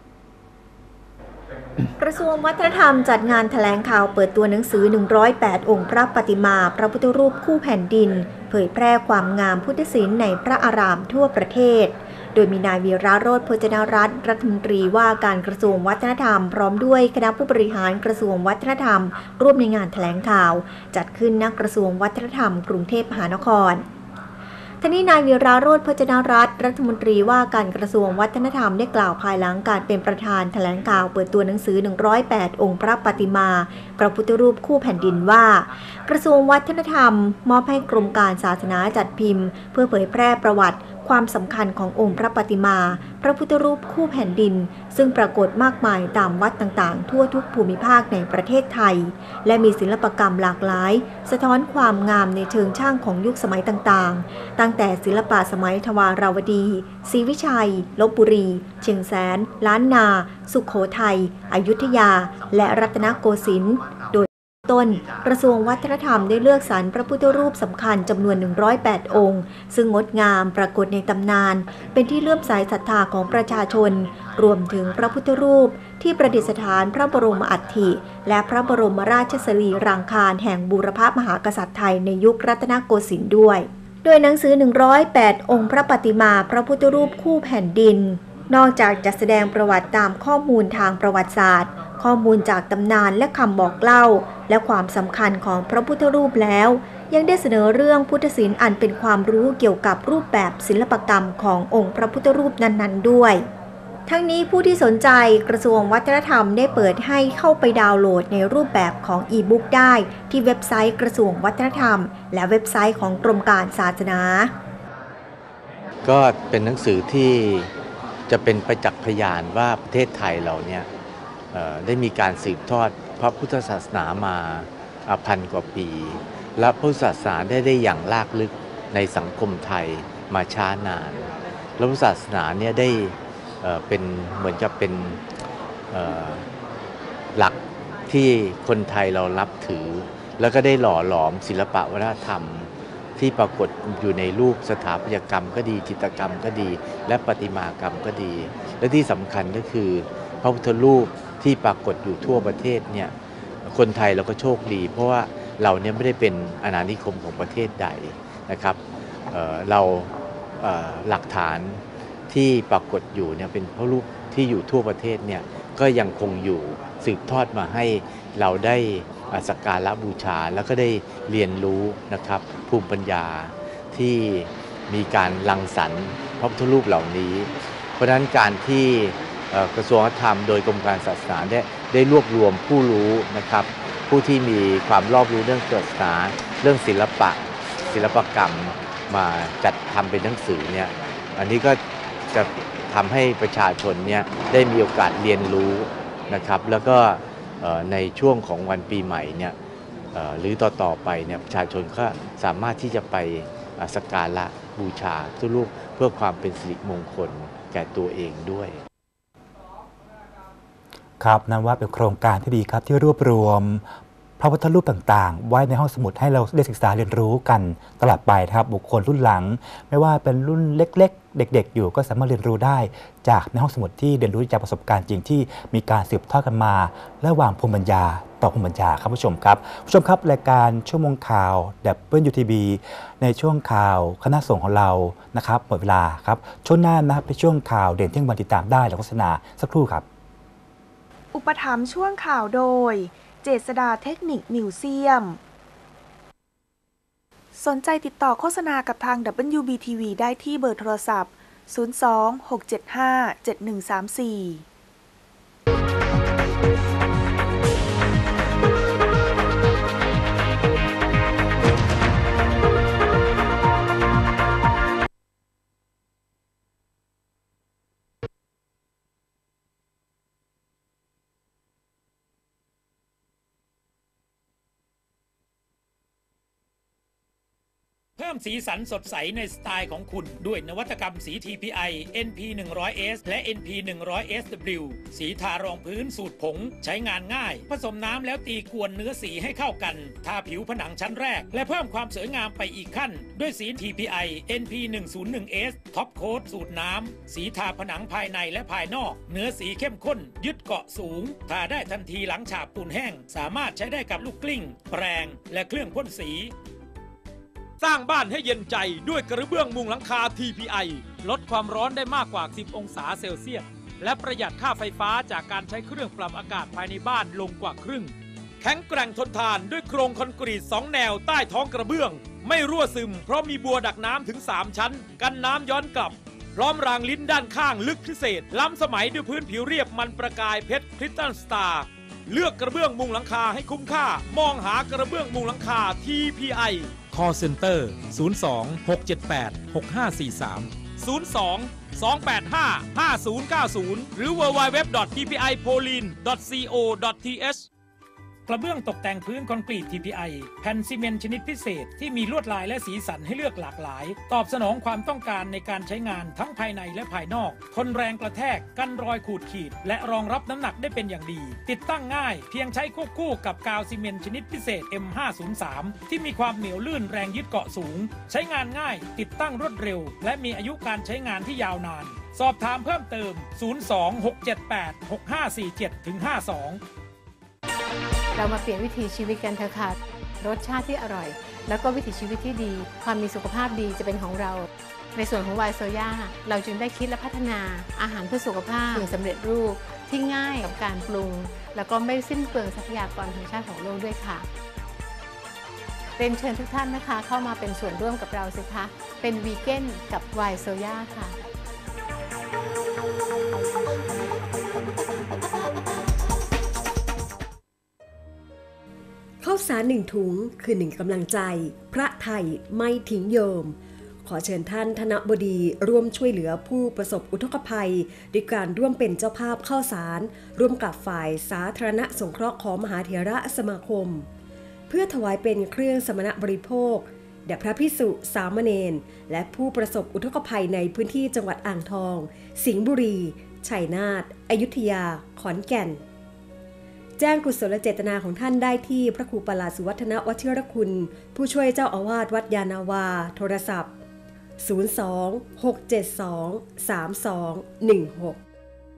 กระทรวงวัฒนธรรมจัดงานแถลงข่าวเปิดตัวหนังสือหนึ่งร้อยแปดองค์พระปฏิมาพระพุทธรูปคู่แผ่นดินเผยแพร่ความงามพุทธศิลป์ในพระอารามทั่วประเทศโดยมีนายวีระโรจน์โภชนรัตน์รัฐมนตรีว่าการกระทรวงวัฒนธรรมพร้อมด้วยคณะผู้บริหารกระทรวงวัฒนธรรมร่วมในงานแถลงข่าวจัดขึ้นณกระทรวงวัฒนธรรมกรุงเทพมหานครทั้งนี้นายวีระโรจน์โภชนรัตน์รัฐมนตรีว่าการกระทรวงวัฒนธรรมได้กล่าวภายหลังการเป็นประธานแถลงข่าวเปิดตัวหนังสือหนึ่งร้อยแปดองค์พระปฏิมาพระพุทธรูปคู่แผ่นดินว่ากระทรวงวัฒนธรรมมอบให้กรมการศาสนาจัดพิมพ์เพื่อเผยแพร่ประวัติความสำคัญขององค์พระปฏิมาพระพุทธรูปคู่แผ่นดินซึ่งปรากฏมากมายตามวัดต่างๆทั่วทุกภูมิภาคในประเทศไทยและมีศิลปกรรมหลากหลายสะท้อนความงามในเชิงช่างของยุคสมัยต่างๆตั้งแต่ศิลปะสมัยทวาราวดีศรีวิชัยลพบุรีเชียงแสนล้านนาสุโขทัยอยุธยาและรัตนโกสินทร์โดยต้นกระทรวงวัฒนธรรมได้เลือกสรรพระพุทธรูปสำคัญจำนวนหนึ่งร้อยแปดองค์ซึ่งงดงามปรากฏในตำนานเป็นที่เลื่อมใสศรัทธาของประชาชนรวมถึงพระพุทธรูปที่ประดิษฐานพระบรมอัฐิและพระบรมราชสรีรางคารแห่งบูรพมหากษัตริย์ไทยในยุครัตนโกสินทร์ด้วยโดยหนังสือหนึ่งร้อยแปดองค์พระปฏิมาพระพุทธรูปคู่แผ่นดินนอกจากจะแสดงประวัติตามข้อมูลทางประวัติศาสตร์ข้อมูลจากตำนานและคำบอกเล่าและความสำคัญของพระพุทธรูปแล้วยังได้เสนอเรื่องพุทธศิลป์อันเป็นความรู้เกี่ยวกับรูปแบบศิลปกรรมขององค์พระพุทธรูปนั้นๆด้วยทั้งนี้ผู้ที่สนใจกระทรวงวัฒนธรรมได้เปิดให้เข้าไปดาวน์โหลดในรูปแบบของอีบุ๊กได้ที่เว็บไซต์กระทรวงวัฒนธรรมและเว็บไซต์ของกรมการศาสนาก็เป็นหนังสือที่จะเป็นประจักษ์พยานว่าประเทศไทยเราเนี่ยได้มีการสืบทอดพระพุทธศาสนามาพันกว่าปีและพุทธศาสนาได้ได้อย่างลากลึกในสังคมไทยมาช้านานแล้วศาสนาเนี่ยได้เป็นเหมือนกับเป็นหลักที่คนไทยเรารับถือแล้วก็ได้หล่อหลอมศิลปะวัฒนธรรมที่ปรากฏอยู่ในรูปสถาปัตยกรรมก็ดีจิตรกรรมก็ดีและประติมากรรมก็ดีและที่สำคัญก็คือพระพุทธรูปที่ปรากฏอยู่ทั่วประเทศเนี่ยคนไทยเราก็โชคดีเพราะว่าเราเนี่ยไม่ได้เป็นอาณานิคมของประเทศใดนะครับ เอ่อ เราเอ่อหลักฐานที่ปรากฏอยู่เนี่ยเป็นพระรูปที่อยู่ทั่วประเทศเนี่ยก็ยังคงอยู่สืบทอดมาให้เราได้สักการะบูชาแล้วก็ได้เรียนรู้นะครับภูมิปัญญาที่มีการรังสรรค์พระพุทธรูปเหล่านี้เพราะฉะนั้นการที่กระทรวงวัฒนธรรมโดยกรมการศาสนาได้ได้รวบรวมผู้รู้นะครับผู้ที่มีความรอบรู้เรื่องศาสนาเรื่องศิลปะศิลปกรรมมาจัดทำเป็นหนังสือเนี่ยอันนี้ก็จะทำให้ประชาชนเนี่ยได้มีโอกาสเรียนรู้นะครับแล้วก็ในช่วงของวันปีใหม่เนี่ยหรือต่อๆไปเนี่ยประชาชนก็สามารถที่จะไปสักการะบูชาพระรูปเพื่อความเป็นสิริมงคลแก่ตัวเองด้วยครับนั่นว่าเป็นโครงการที่ดีครับที่รวบรวมพระพุทธรูปต่างๆไว้ในห้องสมุดให้เราได้ศึกษาเรียนรู้กันตลอดไปครับบุคคลรุ่นหลังไม่ว่าเป็นรุ่นเล็กๆเด็กๆอยู่ก็สามารถเรียนรู้ได้จากในห้องสมุดที่เรียนรู้จากประสบการณ์จริงที่มีการสืบทอดกันมาระหว่างภูมิปัญญาต่อภูมิปัญญาครับผู้ชมครับผู้ชมครับรายการชั่วโมงข่าว ดับเบิลยู ที บี ในช่วงข่าวคณะสงฆ์ของเรานะครับหมดเวลาครับช่วงหน้านะครับในช่วงข่าวเด่นเที่ยงวันติดตามได้หลังโฆษณาสักครู่ครับอุปถัมภ์ช่วงข่าวโดยเจษฎาเทคนิคมิวเซียมสนใจติดต่อโฆษณากับทาง ดับเบิลยู บี ที วี ได้ที่เบอร์โทรศัพท์ ศูนย์ สอง หก เจ็ด ห้า เจ็ด หนึ่ง สาม สี่เพิ่มสีสันสดใสในสไตล์ของคุณด้วยนวัตกรรมสี ที พี ไอ เอ็น พี หนึ่งร้อย เอส และ เอ็น พี หนึ่งร้อย เอส ดับเบิลยู สีทารองพื้นสูตรผงใช้งานง่ายผสมน้ำแล้วตีกวนเนื้อสีให้เข้ากันทาผิวผนังชั้นแรกและเพิ่มความสวยงามไปอีกขั้นด้วยสี ที พี ไอ เอ็น พี หนึ่งร้อยหนึ่ง เอส ท็อปโค้ดสูตรน้ำสีทาผนังภายในและภายนอกเนื้อสีเข้มข้นยึดเกาะสูงทาได้ทันทีหลังฉาบปูนแห้งสามารถใช้ได้กับลูกกลิ้งแปรงและเครื่องพ่นสีสร้างบ้านให้เย็นใจด้วยกระเบื้องมุงหลังคา ที พี ไอ ลดความร้อนได้มากกว่าสิบองศาเซลเซียสและประหยัดค่าไฟฟ้าจากการใช้เครื่องปรับอากาศภายในบ้านลงกว่าครึ่งแข็งแกร่งทนทานด้วยโครงคอนกรีตสองแนวใต้ท้องกระเบื้องไม่รั่วซึมเพราะมีบัวดักน้ำถึงสามชั้นกันน้ำย้อนกลับพร้อมรางลิ้นด้านข้างลึกพิเศษล้ำสมัยด้วยพื้นผิวเรียบมันประกายเพชรคริสตัลสตาร์เลือกกระเบื้องมุงหลังคาให้คุ้มค่ามองหากระเบื้องมุงหลังคา ที พี ไอCall Center ศูนย์ สอง หก เจ็ด แปด หก ห้า สี่ สาม ศูนย์ สอง สอง แปด ห้า ห้า ศูนย์ เก้า ศูนย์ หรือ ดับเบิลยู ดับเบิลยู ดับเบิลยู ดอท ที พี ไอ โพลีน ดอท ซี โอ ดอท ที เอช กระเบื้องตกแต่งพื้นคอนกรีต ที พี ไอ แผ่นซีเมนต์ชนิดพิเศษที่มีลวดลายและสีสันให้เลือกหลากหลายตอบสนองความต้องการในการใช้งานทั้งภายในและภายนอกทนแรงกระแทกกันรอยขูดขีดและรองรับน้ำหนักได้เป็นอย่างดีติดตั้งง่ายเพียงใช้ควบคู่กับกาวซีเมนต์ชนิดพิเศษ เอ็ม ห้าศูนย์สาม ที่มีความเหนียวลื่นแรงยึดเกาะสูงใช้งานง่ายติดตั้งรวดเร็วและมีอายุการใช้งานที่ยาวนานสอบถามเพิ่มเติม ศูนย์ สอง หก เจ็ด แปด หก ห้า สี่ เจ็ด ห้า สองเรามาเปลี่ยนวิถีชีวิตกันเถอะค่ะรสชาติที่อร่อยแล้วก็วิถีชีวิตที่ดีความมีสุขภาพดีจะเป็นของเราในส่วนของไวน์โซย่าเราจึงได้คิดและพัฒนาอาหารเพื่อสุขภาพถึงสำเร็จรูปที่ง่ายกับการปรุงแล้วก็ไม่สิ้นเปลืองทรัพยากรธรรมชาติของโลกด้วยค่ะเรียนเชิญทุกท่านนะคะเข้ามาเป็นส่วนร่วมกับเราสิคะเป็นวีแกนกับไวน์โซย่าค่ะข้าวสารหนึ่งถุงคือหนึ่งกำลังใจพระไทยไม่ทิ้งโยมขอเชิญท่านธนบดีร่วมช่วยเหลือผู้ประสบอุทกภัยด้วยการร่วมเป็นเจ้าภาพข้าวสารร่วมกับฝ่ายสาธารณสงเคราะห์ของมหาเถรสมาคมเพื่อถวายเป็นเครื่องสมณบริโภคแด่พระภิกษุสามเณรและผู้ประสบอุทกภัยในพื้นที่จังหวัดอ่างทอง สิงห์บุรี ชัยนาท อยุธยา ขอนแก่น แจ้งกุศลเจตนาของท่านได้ที่พระครูปราศสุวัฒนวชิรคุณ ผู้ช่วยเจ้าอาวาสวัดยานาวา โทรศัพท์ ศูนย์ สอง หก เจ็ด สอง สาม สอง หนึ่ง หก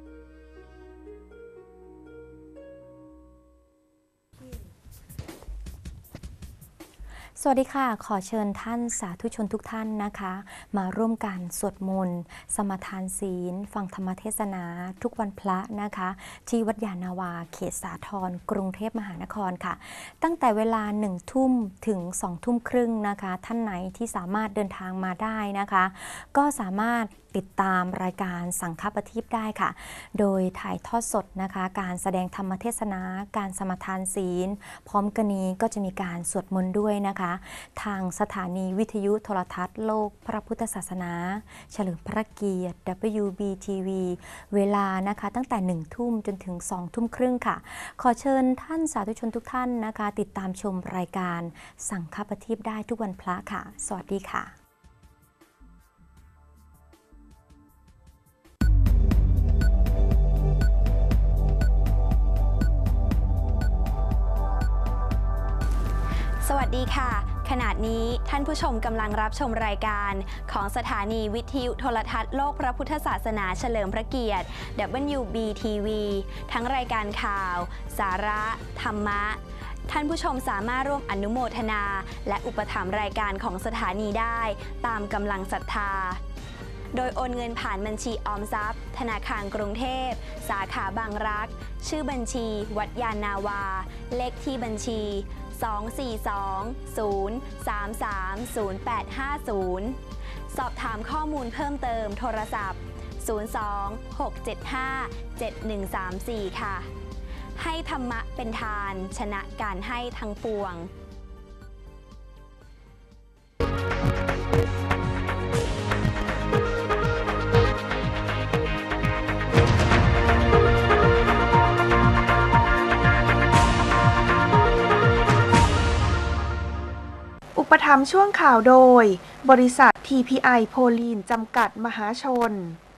สวัสดีค่ะ ขอเชิญท่านสาธุชนทุกท่านนะคะ มาร่วมกันสวดมนต์สมาทานศีลฟังธรรมเทศนาทุกวันพระนะคะที่วัดยานาวาเขตสาทรกรุงเทพมหานครค่ะตั้งแต่เวลาหนึ่งทุ่มถึงสองทุ่มครึ่งนะคะท่านไหนที่สามารถเดินทางมาได้นะคะก็สามารถติดตามรายการสังฆปฏิปได้ค่ะโดยถ่ายทอดสดนะคะการแสดงธรรมเทศนาการสมาทานศีลพร้อมกันนี้ก็จะมีการสวดมนต์ด้วยนะคะทางสถานีวิทยุโทรทัศน์โลกพระพุทธศาสนาเฉลิมพระเกียรติ ดับเบิลยู บี ที วี เวลานะคะตั้งแต่หนึ่งทุ่มจนถึงสองทุ่มครึ่งค่ะขอเชิญท่านสาธุชนทุกท่านนะคะติดตามชมรายการสังฆปฏิปได้ทุกวันพระค่ะสวัสดีค่ะสวัสดีค่ะขณะนี้ท่านผู้ชมกำลังรับชมรายการของสถานีวิทยุโทรทัศน์โลกพระพุทธศาสนาเฉลิมพระเกียรติ ดับเบิลยู บี ที วี ทั้งรายการข่าว สาระ ธรรมะท่านผู้ชมสามารถร่วมอนุโมทนาและอุปถัมภ์รายการของสถานีได้ตามกำลังศรัทธาโดยโอนเงินผ่านบัญชีออมทรัพย์ธนาคารกรุงเทพสาขาบางรักชื่อบัญชีวัดยานนาวาเลขที่บัญชีสอง สี่ สอง ศูนย์ สาม สาม ศูนย์ แปด ห้า ศูนย์ สอบถามข้อมูลเพิ่มเติมโทรศัพท์ ศูนย์ สอง หก เจ็ด ห้า เจ็ด หนึ่ง สาม สี่ ค่ะให้ธรรมะเป็นทานชนะการให้ทั้งปวงอุปถัมภ์ช่วงข่าวโดยบริษัท ที พี ไอ โพลีนจำกัดมหาชน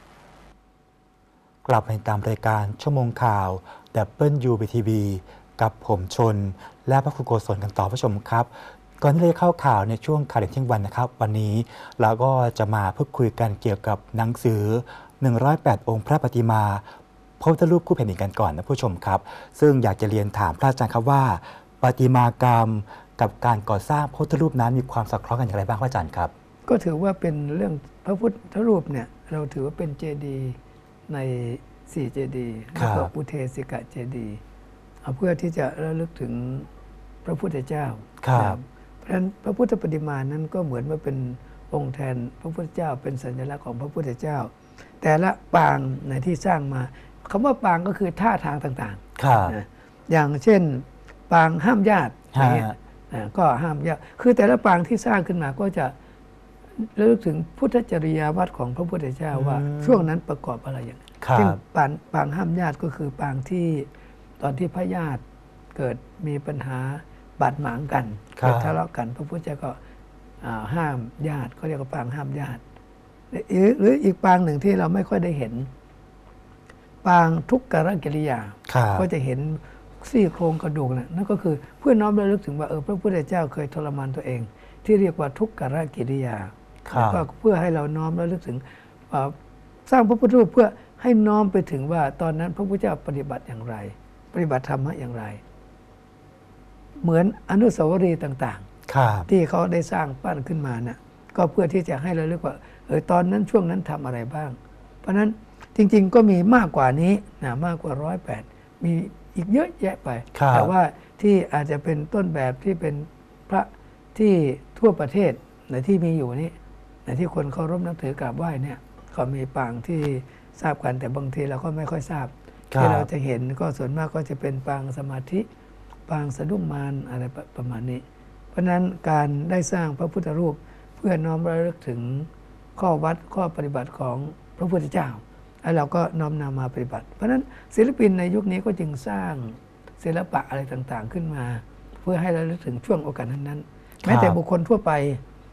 กลับมาติดตามรายการชั่วโมงข่าว ดับเบิลยู บี ที วี กับผมชนและพระครูโกศลกันต่อผู้ชมครับก่อนที่จะเข้าข่าวในช่วงข่าวเด่นเที่ยงวันนะครับวันนี้เราก็จะมาพูดคุยกันเกี่ยวกับหนังสือหนึ่งร้อยแปดองค์พระปฏิมาพระพุทธรูปคู่แผ่นดินกันก่อนนะผู้ชมครับซึ่งอยากจะเรียนถามพระอาจารย์ครับว่าปฏิมากรรมกับการก่อสร้างพระพุทธรูปนั้นมีความสอดคล้องกันอย่างไรบ้างพระอาจารย์ครับก็ถือว่าเป็นเรื่องพระพุทธรูปเนี่ยเราถือว่าเป็นเจดีย์ในสี่เจดีย์แล้วก็อุเทสิกะเจดีย์เพื่อที่จะระลึกถึงพระพุทธเจ้าเพราะฉะนั้นพระพุทธปฏิมานั้นก็เหมือนว่าเป็นองค์แทนพระพุทธเจ้าเป็นสัญลักษณ์ของพระพุทธเจ้าแต่ละปางในที่สร้างมาคำว่าปางก็คือท่าทางต่างๆนะอย่างเช่นปางห้ามญาติอย่างเงี้ยก็ห้ามญาติคือแต่ละปางที่สร้างขึ้นมาก็จะระลึกถึงพุทธจริยาวัดของพระพุทธเจ้าว่าช่วงนั้นประกอบอะไรอย่างเช่นปางปางห้ามญาติก็คือปางที่ตอนที่พระญาติเกิดมีปัญหาบาดหมางกันเกิดทะเลาะกันพระพุทธเจ้าก็ห้ามญาติเขาเรียกว่าปางห้ามญาติหรืออีกปางหนึ่งที่เราไม่ค่อยได้เห็นปางทุกขกิริยาก็จะเห็นซี่โครงกระดูกนั่นก็คือเพื่อน้อมระลึกถึงว่าเออพระพุทธเจ้าเคยทรมานตัวเองที่เรียกว่าทุกขกิริยาก็เพื่อให้เราน้อมระลึกถึงสร้างพระพุทธรูปเพื่อให้น้อมไปถึงว่าตอนนั้นพระพุทธเจ้าปฏิบัติอย่างไรปฏิบัติธรรมะอย่างไรเหมือนอนุสาวรีย์ต่างๆที่เขาได้สร้างปั้นขึ้นมาน่ะก็เพื่อที่จะให้เราเรียกว่าเออตอนนั้นช่วงนั้นทำอะไรบ้างเพราะนั้นจริงๆก็มีมากกว่านี้นะมากกว่าร้อยแปดมีอีกเยอะแยะไปแต่ว่าที่อาจจะเป็นต้นแบบที่เป็นพระที่ทั่วประเทศในที่มีอยู่นี้ในที่คนเคารพนับถือกราบไหว้เนี่ยเขามีปางที่ทราบกันแต่บางทีเราก็ไม่ค่อยทราบที่เราจะเห็นก็ส่วนมากก็จะเป็นปางสมาธิปางสะดุ้งมารอะไรประมาณนี้เพราะนั้นการได้สร้างพระพุทธรูปเพื่อน้อมระลึกถึงข้อวัดข้อปฏิบัติของพระพุทธเจ้าแล้วเราก็น้อมนำมาปฏิบัติเพราะฉะนั้นศิลปินในยุคนี้ก็จึงสร้างศิลปะอะไรต่างๆขึ้นมาเพื่อให้เราระลึกถึงช่วงโอกาสนั้นๆแม้แต่บุคคลทั่วไป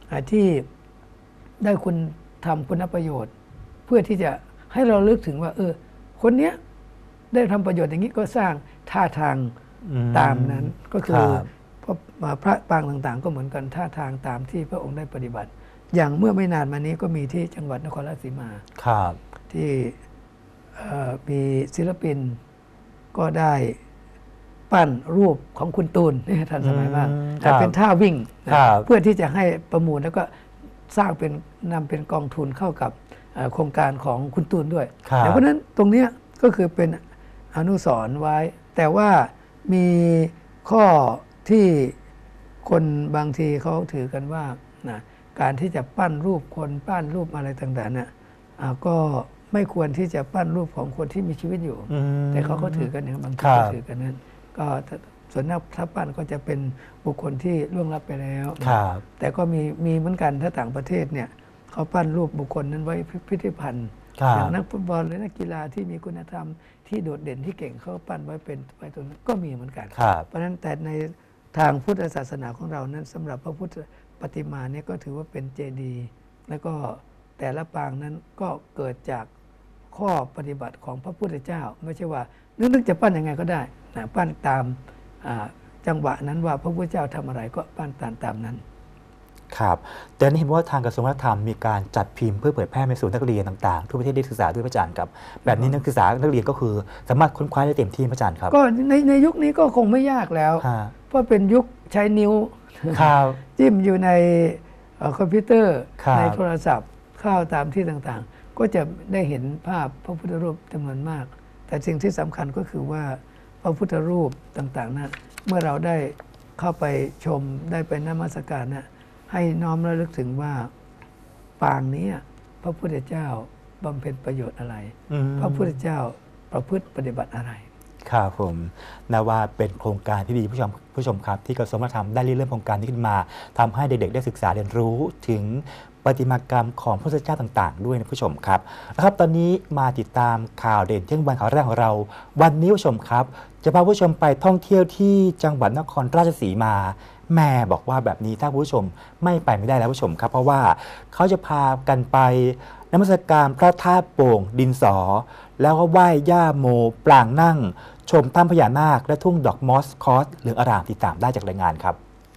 ที่ได้คุณทำคุณประโยชน์ เพื่อที่จะให้เราลึกถึงว่าเออคนเนี้ยได้ทำประโยชน์อย่างนี้ก็สร้างท่าทางตามนั้นก็คือพระปางต่างๆก็เหมือนกันท่าทางตามที่พระองค์ได้ปฏิบัติอย่างเมื่อไม่นานมานี้ก็มีที่จังหวัดนครราชสีมาที่มีศิลปินก็ได้ปั้นรูปของคุณตูนนี่ทันสมัยมากเป็นท่าวิ่งเพื่อที่จะให้ประมูลแล้วก็สร้างเป็นนำเป็นกองทุนเข้ากับโครงการของคุณตูนด้วยเพราะฉะนั้นตรงนี้ก็คือเป็นอนุสรณ์ไว้แต่ว่ามีข้อที่คนบางทีเขาถือกันว่านะการที่จะปั้นรูปคนปั้นรูปอะไรต่างๆเนี่ยก็ไม่ควรที่จะปั้นรูปของคนที่มีชีวิตอยู่แต่เขาก็ถือกันอย่างบางทีก็ถือกันนั้นก็ส่วนนักถ้าปั้นก็จะเป็นบุคคลที่ล่วงลับไปแล้วแต่ก็มีมีเหมือนกันถ้าต่างประเทศเนี่ยเขาปั้นรูปบุคคลนั้นไว้พิพิธภัณฑ์อย่างนักฟุตบอลหรือนักกีฬาที่มีคุณธรรมที่โดดเด่นที่เก่งเขาปั้นไว้เป็นไว้ตรงนั้นก็มีเหมือนกันเพราะฉะนั้นแต่ในทางพุทธศาสนาของเรานั้นสำหรับพระพุทธปฏิมาเนี่ยก็ถือว่าเป็นเจดีย์แล้วก็แต่ละปางนั้นก็เกิดจากข้อปฏิบัติของพระพุทธเจ้าไม่ใช่ว่านึกๆจะปั้นยังไงก็ได้นะปั้นตามจังหวะนั้นว่าพระพุทธเจ้าทำอะไรก็ปั้นตามตามนั้นครับแต่นี่เห็นว่าทางกระทรวงวัฒนธรรมมีการจัดพิมพ์เพื่อเผยแพร่ในศูนย์นักเรียนต่างๆทุกประเทศได้ศึกษาด้วยพระอาจารย์ครับแบบนี้นักศึกษานักเรียนก็คือสามารถค้นคว้าได้เต็มที่พระอาจารย์ครับก็ในในยุคนี้ก็คงไม่ยากแล้วเพราะเป็นยุคใช้นิ้วจิ้มอยู่ในคอมพิวเตอร์ในโทรศัพท์เข้าตามที่ต่างๆก็จะได้เห็นภาพพระพุทธรูปจำนวนมากแต่สิ่งที่สำคัญก็คือว่าพระพุทธรูปต่างๆนั้นเมื่อเราได้เข้าไปชมได้ไปนมัสการนะให้น้อมระลึกถึงว่าปางนี้พระพุทธเจ้าบำเพ็ญประโยชน์อะไรพระพุทธเจ้าประพฤติปฏิบัติอะไรครับผมนะว่าเป็นโครงการที่ดีผู้ชมผู้ชมครับที่กระทรวงวัฒนธรรมได้ริเริ่มโครงการนี้ขึ้นมาทำให้เด็กๆได้ศึกษาเรียนรู้ถึงประติมากรรมของพระพุทธเจ้าต่างๆด้วยนะผู้ชมครับนะครับตอนนี้มาติดตามข่าวเด่นเที่ยงวันข่าวแรกของเราวันนี้ผู้ชมครับจะพาผู้ชมไปท่องเที่ยวที่จังหวัดนครราชสีมาแม่บอกว่าแบบนี้ถ้าผู้ชมไม่ไปไม่ได้แล้วผู้ชมครับเพราะว่าเขาจะพากันไปนมัสการพระธาตุโป่งดินสอแล้วก็ไหว้ย่าโมปรางนั่งชมถ้ำพญานาคและทุ่งดอกมอสคอสเหลืองอร่ามติดตามได้จากรายงานครับ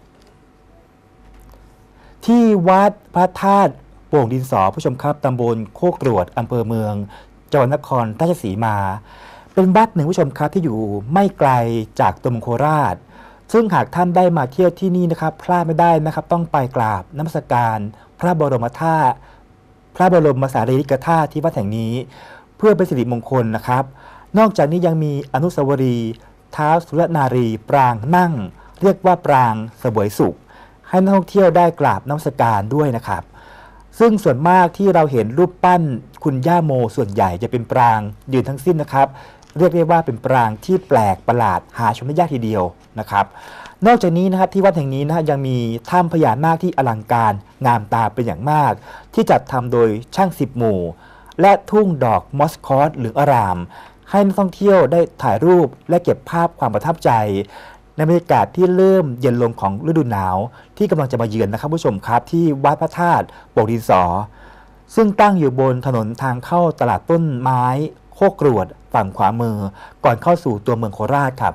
ที่วัดพระธาตุโป่งดินสอผู้ชมครับตำบลโคกรวดอำเภอเมืองจังหวัดนครราชสีมาเป็นวัดหนึ่งผู้ชมครับที่อยู่ไม่ไกลจากตัวเมืองโคราชซึ่งหากท่านได้มาเที่ยวที่นี่นะครับพลาดไม่ได้นะครับต้องไปกราบนมัสการพระบรมธาตุพระบรมสารีริกธาตุที่วัดแห่งนี้เพื่อเป็นสิริมงคลนะครับนอกจากนี้ยังมีอนุสาวรีย์ท้าวสุรนารีปรางนั่งเรียกว่าปรางเสวยสุขให้นักท่องเที่ยวได้กราบนมัสการด้วยนะครับซึ่งส่วนมากที่เราเห็นรูปปั้นคุณย่าโมส่วนใหญ่จะเป็นปรางยืนทั้งสิ้นนะครับเรียกได้ว่าเป็นปรางที่แปลกประหลาดหาชมได้ยากทีเดียวนะครับนอกจากนี้นะครับที่วัดแห่งนี้นะฮะยังมีถ้ำพญานาคที่อลังการงามตาเป็นอย่างมากที่จัดทำโดยช่างสิบหมู่และทุ่งดอกมอสคอสเหลืองอร่ามให้นักท่องเที่ยวได้ถ่ายรูปและเก็บภาพความประทับใจในบรรยากาศที่เริ่มเย็นลงของฤดูหนาวที่กำลังจะมาเยือนนะครับผู้ชมครับที่วัดพระธาตุโป่งดินสอซึ่งตั้งอยู่บนถนนทางเข้าตลาดต้นไม้โคกรวดฝั่งขวามือก่อนเข้าสู่ตัวเมืองโคราชครับ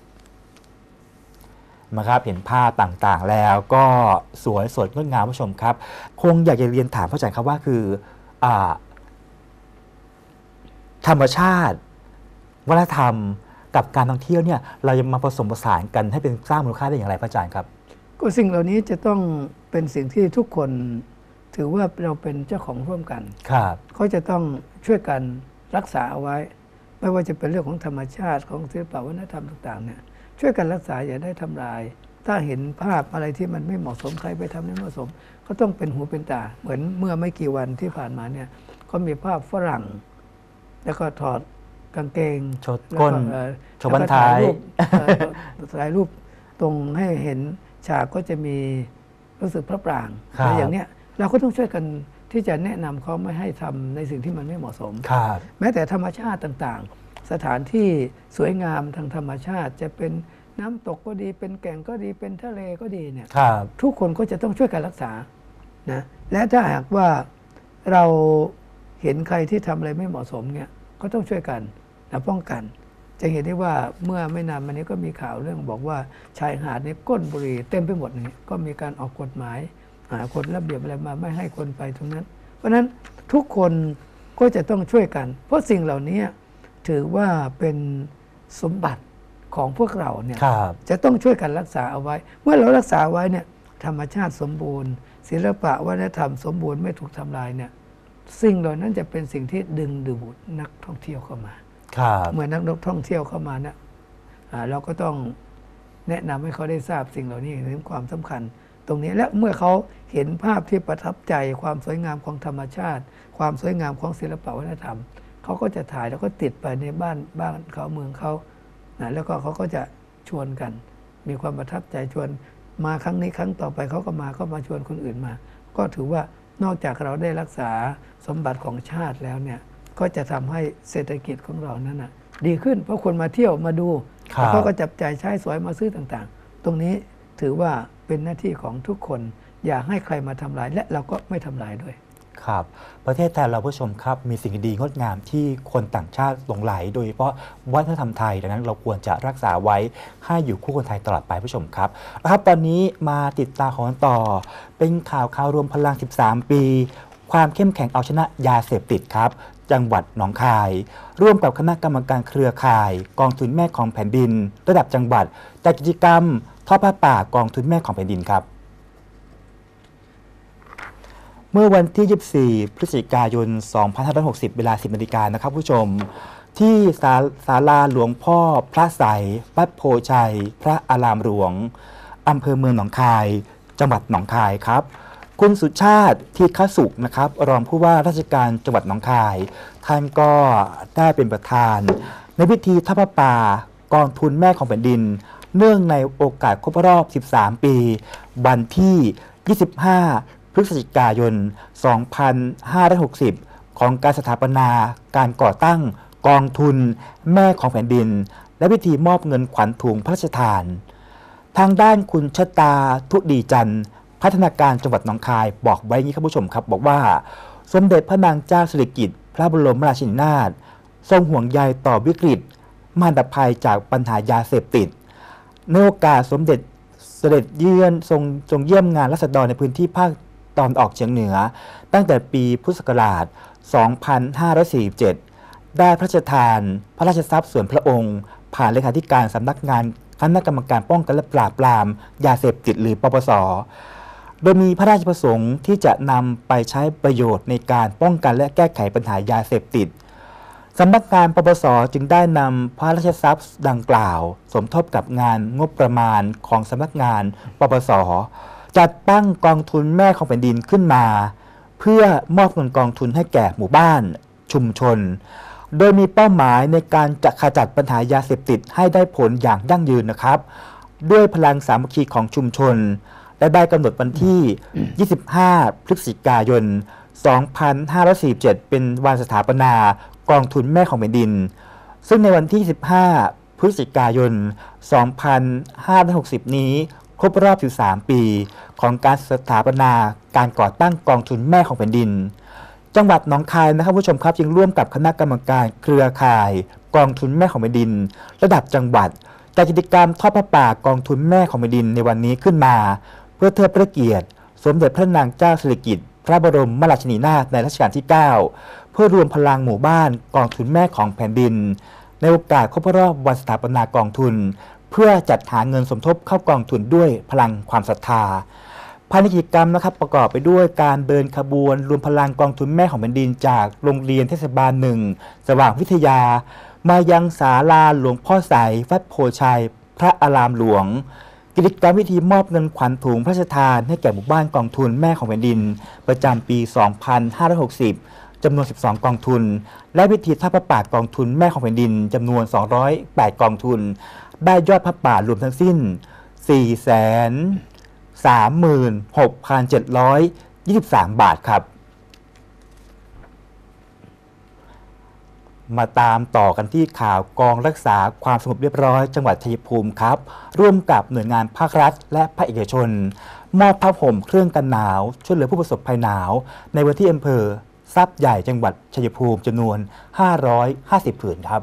มาครับเห็นภาพต่างๆแล้วก็สวยสดงดงามผู้ชมครับคงอยากจะเรียนถามพระอาจารย์ครับว่าคืออ่าธรรมชาติวัฒนธรรมกับการท่องเที่ยวเนี่ยเราจะมาผสมผสานกันให้เป็นสร้างมูลค่าได้อย่างไรพระอาจารย์ครับก็สิ่งเหล่านี้จะต้องเป็นสิ่งที่ทุกคนถือว่าเราเป็นเจ้าของร่วมกันครับเขาจะต้องช่วยกันรักษาเอาไว้ไม่ว่าจะเป็นเรื่องของธรรมชาติของศิลปวัฒนธรรมต่างๆเนี่ยช่วยกันรักษาอย่าได้ทำลายถ้าเห็นภาพอะไรที่มันไม่เหมาะสมใครไปทำไม่เหมาะสมก็ต้องเป็นหูเป็นตาเหมือนเมื่อไม่กี่วันที่ผ่านมาเนี่ยก็มีภาพฝรั่งแล้วก็ถอดกางเกงชดก้นชบันท้ายถ่ายรูปตรงให้เห็นฉากก็จะมีรู้สึกพระปรางอย่างเนี้ยเราก็ต้องช่วยกันที่จะแนะนำเขาไม่ให้ทำในสิ่งที่มันไม่เหมาะสมแม้แต่ธรรมชาติต่างๆสถานที่สวยงามทางธรรมชาติจะเป็นน้ำตกก็ดีเป็นแก่งก็ดีเป็นทะเลก็ดีเนี่ยทุกคนก็จะต้องช่วยกันรักษานะและถ้าหากว่าเราเห็นใครที่ทำอะไรไม่เหมาะสมเนี่ยก็ต้องช่วยกันนะป้องกันจะเห็นได้ว่าเมื่อไม่นานมานี้ก็มีข่าวเรื่องบอกว่าชายหาดนี้ก้นบุหรี่เต็มไปหมดนี่ก็มีการออกกฎหมายหากฎระเบียบอะไรมาไม่ให้คนไปตรงนั้นเพราะฉะนั้นทุกคนก็จะต้องช่วยกันเพราะสิ่งเหล่านี้ถือว่าเป็นสมบัติของพวกเราเนี่ยจะต้องช่วยกันรักษาเอาไว้เมื่อเรารักษาไว้เนี่ยธรรมชาติสมบูรณ์ศิลปะวัฒนธรรมสมบูรณ์ไม่ถูกทำลายเนี่ยสิ่งเหล่านั้นจะเป็นสิ่งที่ดึงดูดนักท่องเที่ยวเข้ามาเมื่อนักท่องเที่ยวเข้ามาเนี่ยเราก็ต้องแนะนำให้เขาได้ทราบสิ่งเหล่านี้ถึงความสำคัญตรงนี้และเมื่อเขาเห็นภาพที่ประทับใจความสวยงามของธรรมชาติความสวยงามของศิลปะวัฒนธรรมเขาก็จะถ่ายแล้วก็ติดไปในบ้านบ้านเขาเมืองเขาแล้วก็เขาก็จะชวนกันมีความประทับใจชวนมาครั้งนี้ครั้งต่อไปเขาก็มาก็มาชวนคนอื่นมาก็ถือว่านอกจากเราได้รักษาสมบัติของชาติแล้วเนี่ยก็จะทำให้เศรษฐกิจของเรานั้นนะดีขึ้นเพราะคนมาเที่ยวมาดูเขาก็จับจ่ายใช้สอยมาซื้อต่างๆตรงนี้ถือว่าเป็นหน้าที่ของทุกคนอย่าให้ใครมาทำลายและเราก็ไม่ทำลายด้วยครับประเทศไทยเราผู้ชมครับมีสิ่งดีงดงามที่คนต่างชาติหลงไหลโดยเฉพาะวัฒนธรรมไทยดังนั้นเราควรจะรักษาไว้ให้อยู่คู่คนไทยตลอดไปผู้ชมครับครับตอนนี้มาติดตามของต่อเป็นข่าวข่าวรวมพลังสิบสามปีความเข้มแข็งเอาชนะยาเสพติดครับจังหวัดหนองคายร่วมกับคณะกรรมการเครือข่ายกองทุนแม่ของแผ่นดินระดับจังหวัดจัดกิจกรรมทอดผ้าป่ากองทุนแม่ของแผ่นดินครับเมื่อวันที่ยี่สิบสี่พฤศจิกายนสองพันห้าร้อยหกสิบเวลาสิบนาฬิกานะครับผู้ชมที่ศาศาลาหลวงพ่อพระไสยวัดโพชัยพระอารามหลวงอำเภอเมืองหนองคายจังหวัดหนองคายครับคุณสุชาติทีฆสุขนะครับรองผู้ว่าราชการจังหวัดหนองคายท่านก็ได้เป็นประธานในพิธีทอดผ้าป่ากองทุนแม่ของแผ่นดินเนื่องในโอกาสครบรอบสิบสามปีวันที่ยี่สิบห้าพฤศจิกายนสองพันห้าร้อยหกสิบของการสถาปนาการก่อตั้งกองทุนแม่ของแผ่นดินและพิธีมอบเงินขวัญถุงพระราชทานทางด้านคุณชตาทุดีจันทร์พัฒนาการจังหวัดหนองคายบอกไว้อย่างนี้ครับผู้ชมครับบอกว่าสมเด็จพระนางเจ้าสิริกิติ์พระบรมราชินีนาถทรงห่วงใยต่อวิกฤตมหันตภัยจากปัญหายาเสพติดในโอกาสสมเด็จเสด็จเยือนทรงทรงเยี่ยมงานราษฎรในพื้นที่ภาคตอนออกเฉียงเหนือตั้งแต่ปีพุทธศักราชสองพันห้าร้อยสี่สิบเจ็ดได้พระราชทานพระราชทรัพย์ส่วนพระองค์ผ่านเลขาธิการสำนักงานคณะกรรมการป้องกันและปราบปรามยาเสพติดหรือปปส.โดยมีพระราชประสงค์ที่จะนำไปใช้ประโยชน์ในการป้องกันและแก้ไขปัญหายาเสพติดสำนักงานปปส.จึงได้นำพระราชทรัพย์ดังกล่าวสมทบกับงานงบประมาณของสำนักงานปปส.จัดตั้งกองทุนแม่ของแผ่นดินขึ้นมาเพื่อมอบเงินกองทุนให้แก่หมู่บ้านชุมชนโดยมีเป้าหมายในการจะขจัดปัญหายาเสพติดให้ได้ผลอย่างยั่งยืนนะครับด้วยพลังสามัคคีของชุมชนและได้กำหนดวันที่ ยี่สิบห้า พฤศจิกายน สองพันห้าร้อยสี่สิบเจ็ด เป็นวันสถาปนากองทุนแม่ของแผ่นดินซึ่งในวันที่ ยี่สิบห้า พฤศจิกายน สองพันห้าร้อยหกสิบ นี้ครบรอบสิบสามปีของการสถาปนาการก่อตั้งกองทุนแม่ของแผ่นดินจังหวัดหนองคายนะครับผู้ชมครับจึงร่วมกับคณะกรรมการเครือข่ายกองทุนแม่ของแผ่นดินระดับจังหวัดจัดกิจกรรมทอดผ้าป่ากองทุนแม่ของแผ่นดินในวันนี้ขึ้นมาเพื่อเทิดพระเกียรติสมเด็จพระนางเจ้าสิริกิติ์พระบรมราชินีนาถในรัชกาลที่เก้าเพื่อรวมพลังหมู่บ้านกองทุนแม่ของแผ่นดินในโอกาสครบรอบวันสถาปนากองทุนเพื่อจัดหาเงินสมทบเข้ากองทุนด้วยพลังความศรัทธาภายในกิจกรรมนะครับประกอบไปด้วยการเดินขบวนรวมพลังกองทุนแม่ของแผ่นดินจากโรงเรียนเทศบาลหนึ่งสว่างวิทยามายังศาลาหลวงพ่อไสยวัดโพชัยพระอารามหลวงกิจกรรมพิธีมอบเงินขวัญถุงพระราชทานให้แก่หมู่บ้านกองทุนแม่ของแผ่นดินประจำปี สองพันห้าร้อยหกสิบ จำนวน สิบสอง กองทุนและพิธีทอดผ้าป่ากองทุนแม่ของแผ่นดินจำนวน สองร้อยแปด กองทุนได้ยอดผ้าป่ารวมทั้งสิ้น สี่แสนสามหมื่นหกพันเจ็ดร้อยยี่สิบสาม บาทครับมาตามต่อกันที่ข่าวกองรักษาความสงบเรียบร้อยจังหวัดชัยภูมิครับร่วมกับหน่วยงานภาครัฐและภาคเอกชนมอบผ้าห่มเครื่องกันหนาวช่วยเหลือผู้ประสบภัยหนาวในพื้นที่อำเภอทรัพย์ใหญ่จังหวัดชัยภูมิจำนวนห้าร้อยห้าสิบผืนครับ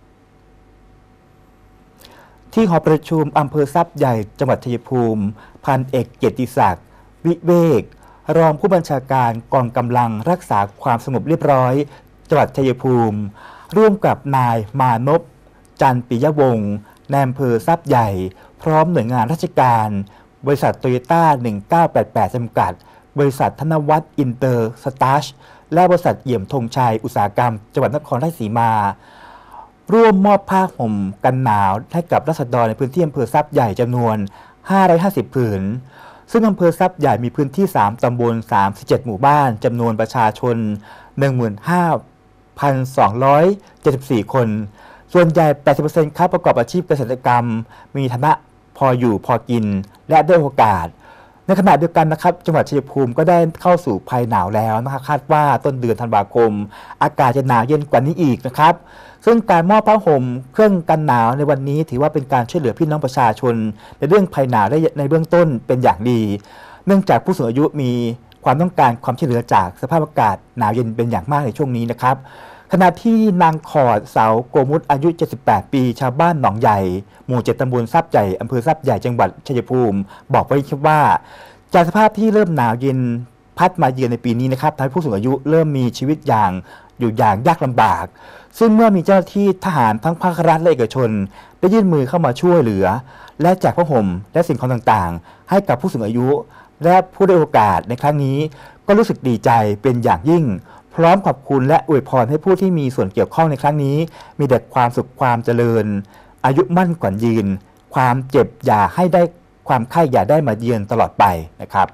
ที่หอประชุมอำเภอทรัพย์ใหญ่จังหวัดชัยภูมิพันเอกเกียรติศักดิ์วิเวกรองผู้บัญชาการกองกำลังรักษาความสงบเรียบร้อยจังหวัดชัยภูมิร่วมกับนายมานพจันทร์ปิยวงศ์ในอำเภอทรัพย์ใหญ่พร้อมหน่วยงานราชการบริษัทโตโยต้าหนึ่งเก้าแปดแปดจำกัดบริษัทธนวัฒน์อินเตอร์สตาร์ชและบริษัทเอี่ยมธงชัยอุตสาหกรรมจังหวัดนครราชสีมาร่วมมอบผ้าห่มกันหนาวให้กับราษฎรในพื้นที่อำเภอทรัพย์ใหญ่จำนวนห้าร้อยห้าสิบผืนซึ่งอำเภอทรัพย์ใหญ่มีพื้นที่สามตำบลสามสิบเจ็ดหมู่บ้านจำนวนประชาชน หนึ่งหมื่นห้าพันสองร้อยเจ็ดสิบสี่ คนส่วนใหญ่ แปดสิบเปอร์เซ็นต์ ครับประกอบอาชีพเกษตรกรรมมีฐานะพออยู่พอกินและได้โอกาสในขณะเดียวกันนะครับจังหวัดชัยภูมิก็ได้เข้าสู่ภัยหนาวแล้วนะครับคาดว่าต้นเดือนธันวาคมอากาศจะหนาวเย็นกว่านี้อีกนะครับซึ่งการมอบผ้าห่มเครื่องกันหนาวในวันนี้ถือว่าเป็นการช่วยเหลือพี่น้องประชาชนในเรื่องภัยหนาวได้ในเบื้องต้นเป็นอย่างดีเนื่องจากผู้สูงอายุมีความต้องการความช่วยเหลือจากสภาพอากาศหนาวเย็นเป็นอย่างมากในช่วงนี้นะครับขณะที่นางขอดเสาโกมุตอายุเจ็ดสิบแปดปีชาวบ้านหนองใหญ่หมู่เจ็ดตำบลทรัพย์ใหญ่อำเภอทรัพย์ใหญ่จังหวัดชัยภูมิบอกไว้ว่าจากสภาพที่เริ่มหนาวเย็นพัดมาเยือนในปีนี้นะครับทำให้ผู้สูงอายุเริ่มมีชีวิตอย่างอยู่อย่างยากลำบากซึ่งเมื่อมีเจ้าหน้าที่ทหารทั้งภาครัฐและเอกชนได้ยื่นมือเข้ามาช่วยเหลือและแจกผ้าห่มและสิ่งของต่างๆให้กับผู้สูงอายุและผู้ได้โอกาสในครั้งนี้ก็รู้สึกดีใจเป็นอย่างยิ่งพร้อมขอบคุณและอวยพรให้ผู้ที่มีส่วนเกี่ยวข้องในครั้งนี้มีแต่ความสุขความเจริญอายุมั่นขวัญยืนความเจ็บอย่าให้ได้ความไข้อย่าได้มาเยือนตลอดไปนะครับ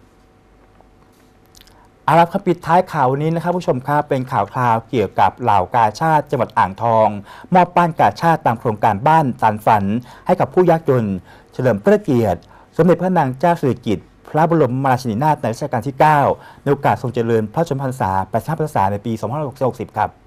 เอาละครับปิดท้ายข่าวนี้นะครับผู้ชมครับเป็นข่าวคราวเกี่ยวกับเหล่ากาชาติจังหวัดอ่างทองมอบบ้านกาชาติตามโครงการบ้านสานฝันให้กับผู้ยากจนเฉลิมพระเกียรติสมเด็จพระนางเจ้าสิริกิติ์พระบรมราชินีนาถในรัชกาลที่เก้าในโอกาสทรงเจริญพระชนมพรรษาแปดสิบห้าพรรษาในปีสองพันห้าร้อยหกสิบครับ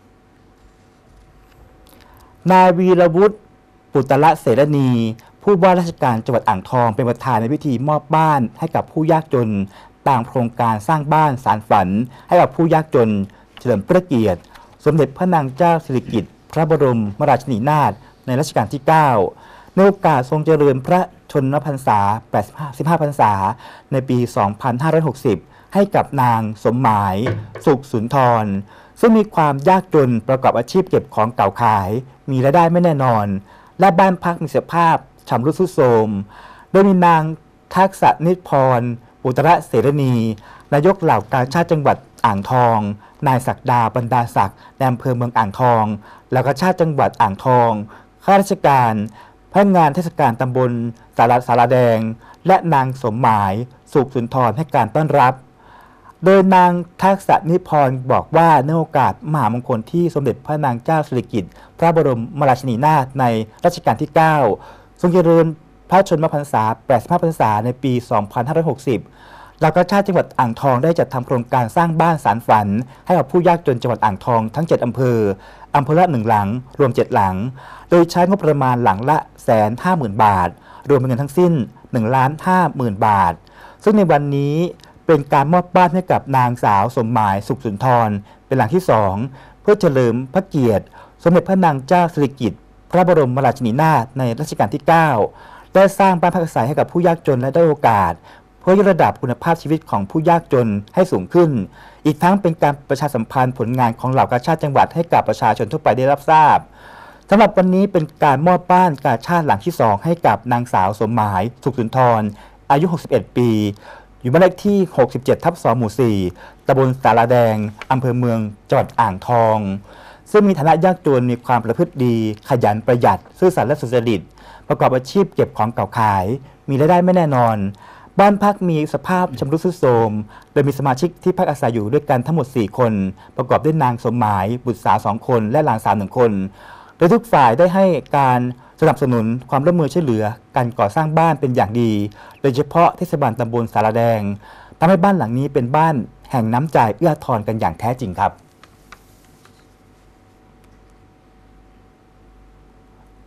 นายวีรวุฒิปุตตะเสรณีผู้ว่าราชการจังหวัดอ่างทองเป็นประธานในพิธีมอบบ้านให้กับผู้ยากจนตามโครงการสร้างบ้านสานฝันให้กับผู้ยากจนเฉลิมพระเกียรติสมเด็จพระนางเจ้าสิริกิติ์พระบรมราชินีนาถในรัชกาลที่เก้าในโอกาสทรงเจริญพระชนมพรรษาแปดสิบห้าพรรษาในปีสองพันห้าร้อยหกสิบให้กับนางสมหมายสุขสุนทรซึ่งมีความยากจนประกอบอาชีพเก็บของเก่าขายมีรายได้ไม่แน่นอนและบ้านพักมีสภาพชำรุดทรุดโทรมโดยมีนางทักษะนิพรอุตระเสรณีนายกเหล่ากาชาติจังหวัดอ่างทองนายศักดาบรรดาศักดิ์ในอำเภอเมืองอ่างทองเหล่ากาชาติจังหวัดอ่างทองข้าราชการพนักงานเทศกาลตำบลสาราสาราแดงและนางสมหมายสุขสุนทรให้การต้อนรับโดยนางทักษะนิพรบอกว่าในโอกาสมหามงคลที่สมเด็จพระนางเจ้าสิริกิติ์พระบรมราชินีนาถในรัชกาลที่เก้าทรงเจริญพระชนมพรรษาแปดสิบห้าพรรษาในปีสองพันห้าร้อยหกสิบเหล่ากาชาติจังหวัดอ่างทองได้จัดทำโครงการสร้างบ้านสานฝันให้กับผู้ยากจนจังหวัดอ่างทองทั้งเจ็ดอำเภออำเภอละหนึ่งหลังรวมเจ็ดหลังโดยใช้งบประมาณหลังละแสนห้าหมื่นบาทรวมเป็นเงินทั้งสิ้นหนึ่งล้านห้าหมื่นบาทซึ่งในวันนี้เป็นการมอบบ้านให้กับนางสาวสมหมายสุขสุนทรเป็นหลังที่สองเพื่อเฉลิมพระเกียรติสมเด็จพระนางเจ้าสิริกิติ์พระบรมราชินีนาถในรัชกาลที่เก้าได้สร้างบ้านพักอาศัยให้กับผู้ยากจนและได้โอกาสเพื่อยกระดับคุณภาพชีวิตของผู้ยากจนให้สูงขึ้นอีกทั้งเป็นการประชาสัมพันธ์ผลงานของเหล่ากาชาติจังหวัดให้กับประชาชนทั่วไปได้รับทราบสำหรับวันนี้เป็นการมอบบ้านกาชาติหลังที่สองให้กับนางสาวสมหมายสุขสุนทรอายุหกสิบเอ็ดปีอยู่บ้านเลขที่หกสิบเจ็ดทับสองหมู่สี่ตำบลสาราแดงอำเภอเมืองจังหวัดอ่างทองซึ่งมีฐานะยากจนมีความประพฤติดีขยันประหยัดซื่อสัตย์และสุจริตประกอบอาชีพเก็บของเก่าขายมีรายได้ไม่แน่นอนบ้านพักมีสภาพชำรุดทรุดโทรมโดยมีสมาชิกที่พักอาศัยอยู่ด้วยกันทั้งหมดสี่คนประกอบด้วยนางสมหมายบุตรสาวสองคนและหลานสาวหนึ่งคนโดยทุกฝ่ายได้ให้การสนับสนุนความร่วมมือช่วยเหลือการก่อสร้างบ้านเป็นอย่างดีโดยเฉพาะเทศบาลตำบลสาราแดงทำให้บ้านหลังนี้เป็นบ้านแห่งน้ำใจเอื้อทอนกันอย่างแท้จริงครับค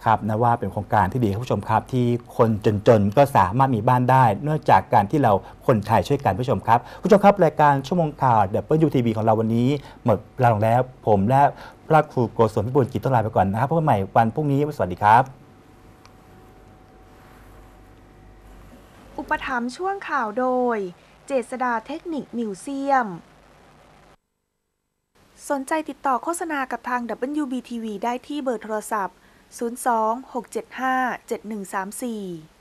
ครับนะว่าเป็นโครงการที่ดีครับผู้ชมครับที่คนจนๆก็สามารถมีบ้านได้เนื่องจากการที่เราคนไทยช่วยกันผู้ชมครับผู้ชมครับรายการชั่วโมงข่าว ดับเบิลยู ที วี ของเราวันนี้หมดเวลาลงแล้วผมและพระครูโกศลพิบูลกิจต้องลาไปก่อนนะครับพบกันใหม่วันพรุ่งนี้สวัสดีครับอุปถัมภ์ช่วงข่าวโดยเจษฎาเทคนิคมิวเซียมสนใจติดต่อโฆษณากับทาง ดับเบิลยู บี ที วี ได้ที่เบอร์โทรศัพท์ ศูนย์ สอง หก เจ็ด ห้า เจ็ด หนึ่ง สาม สี่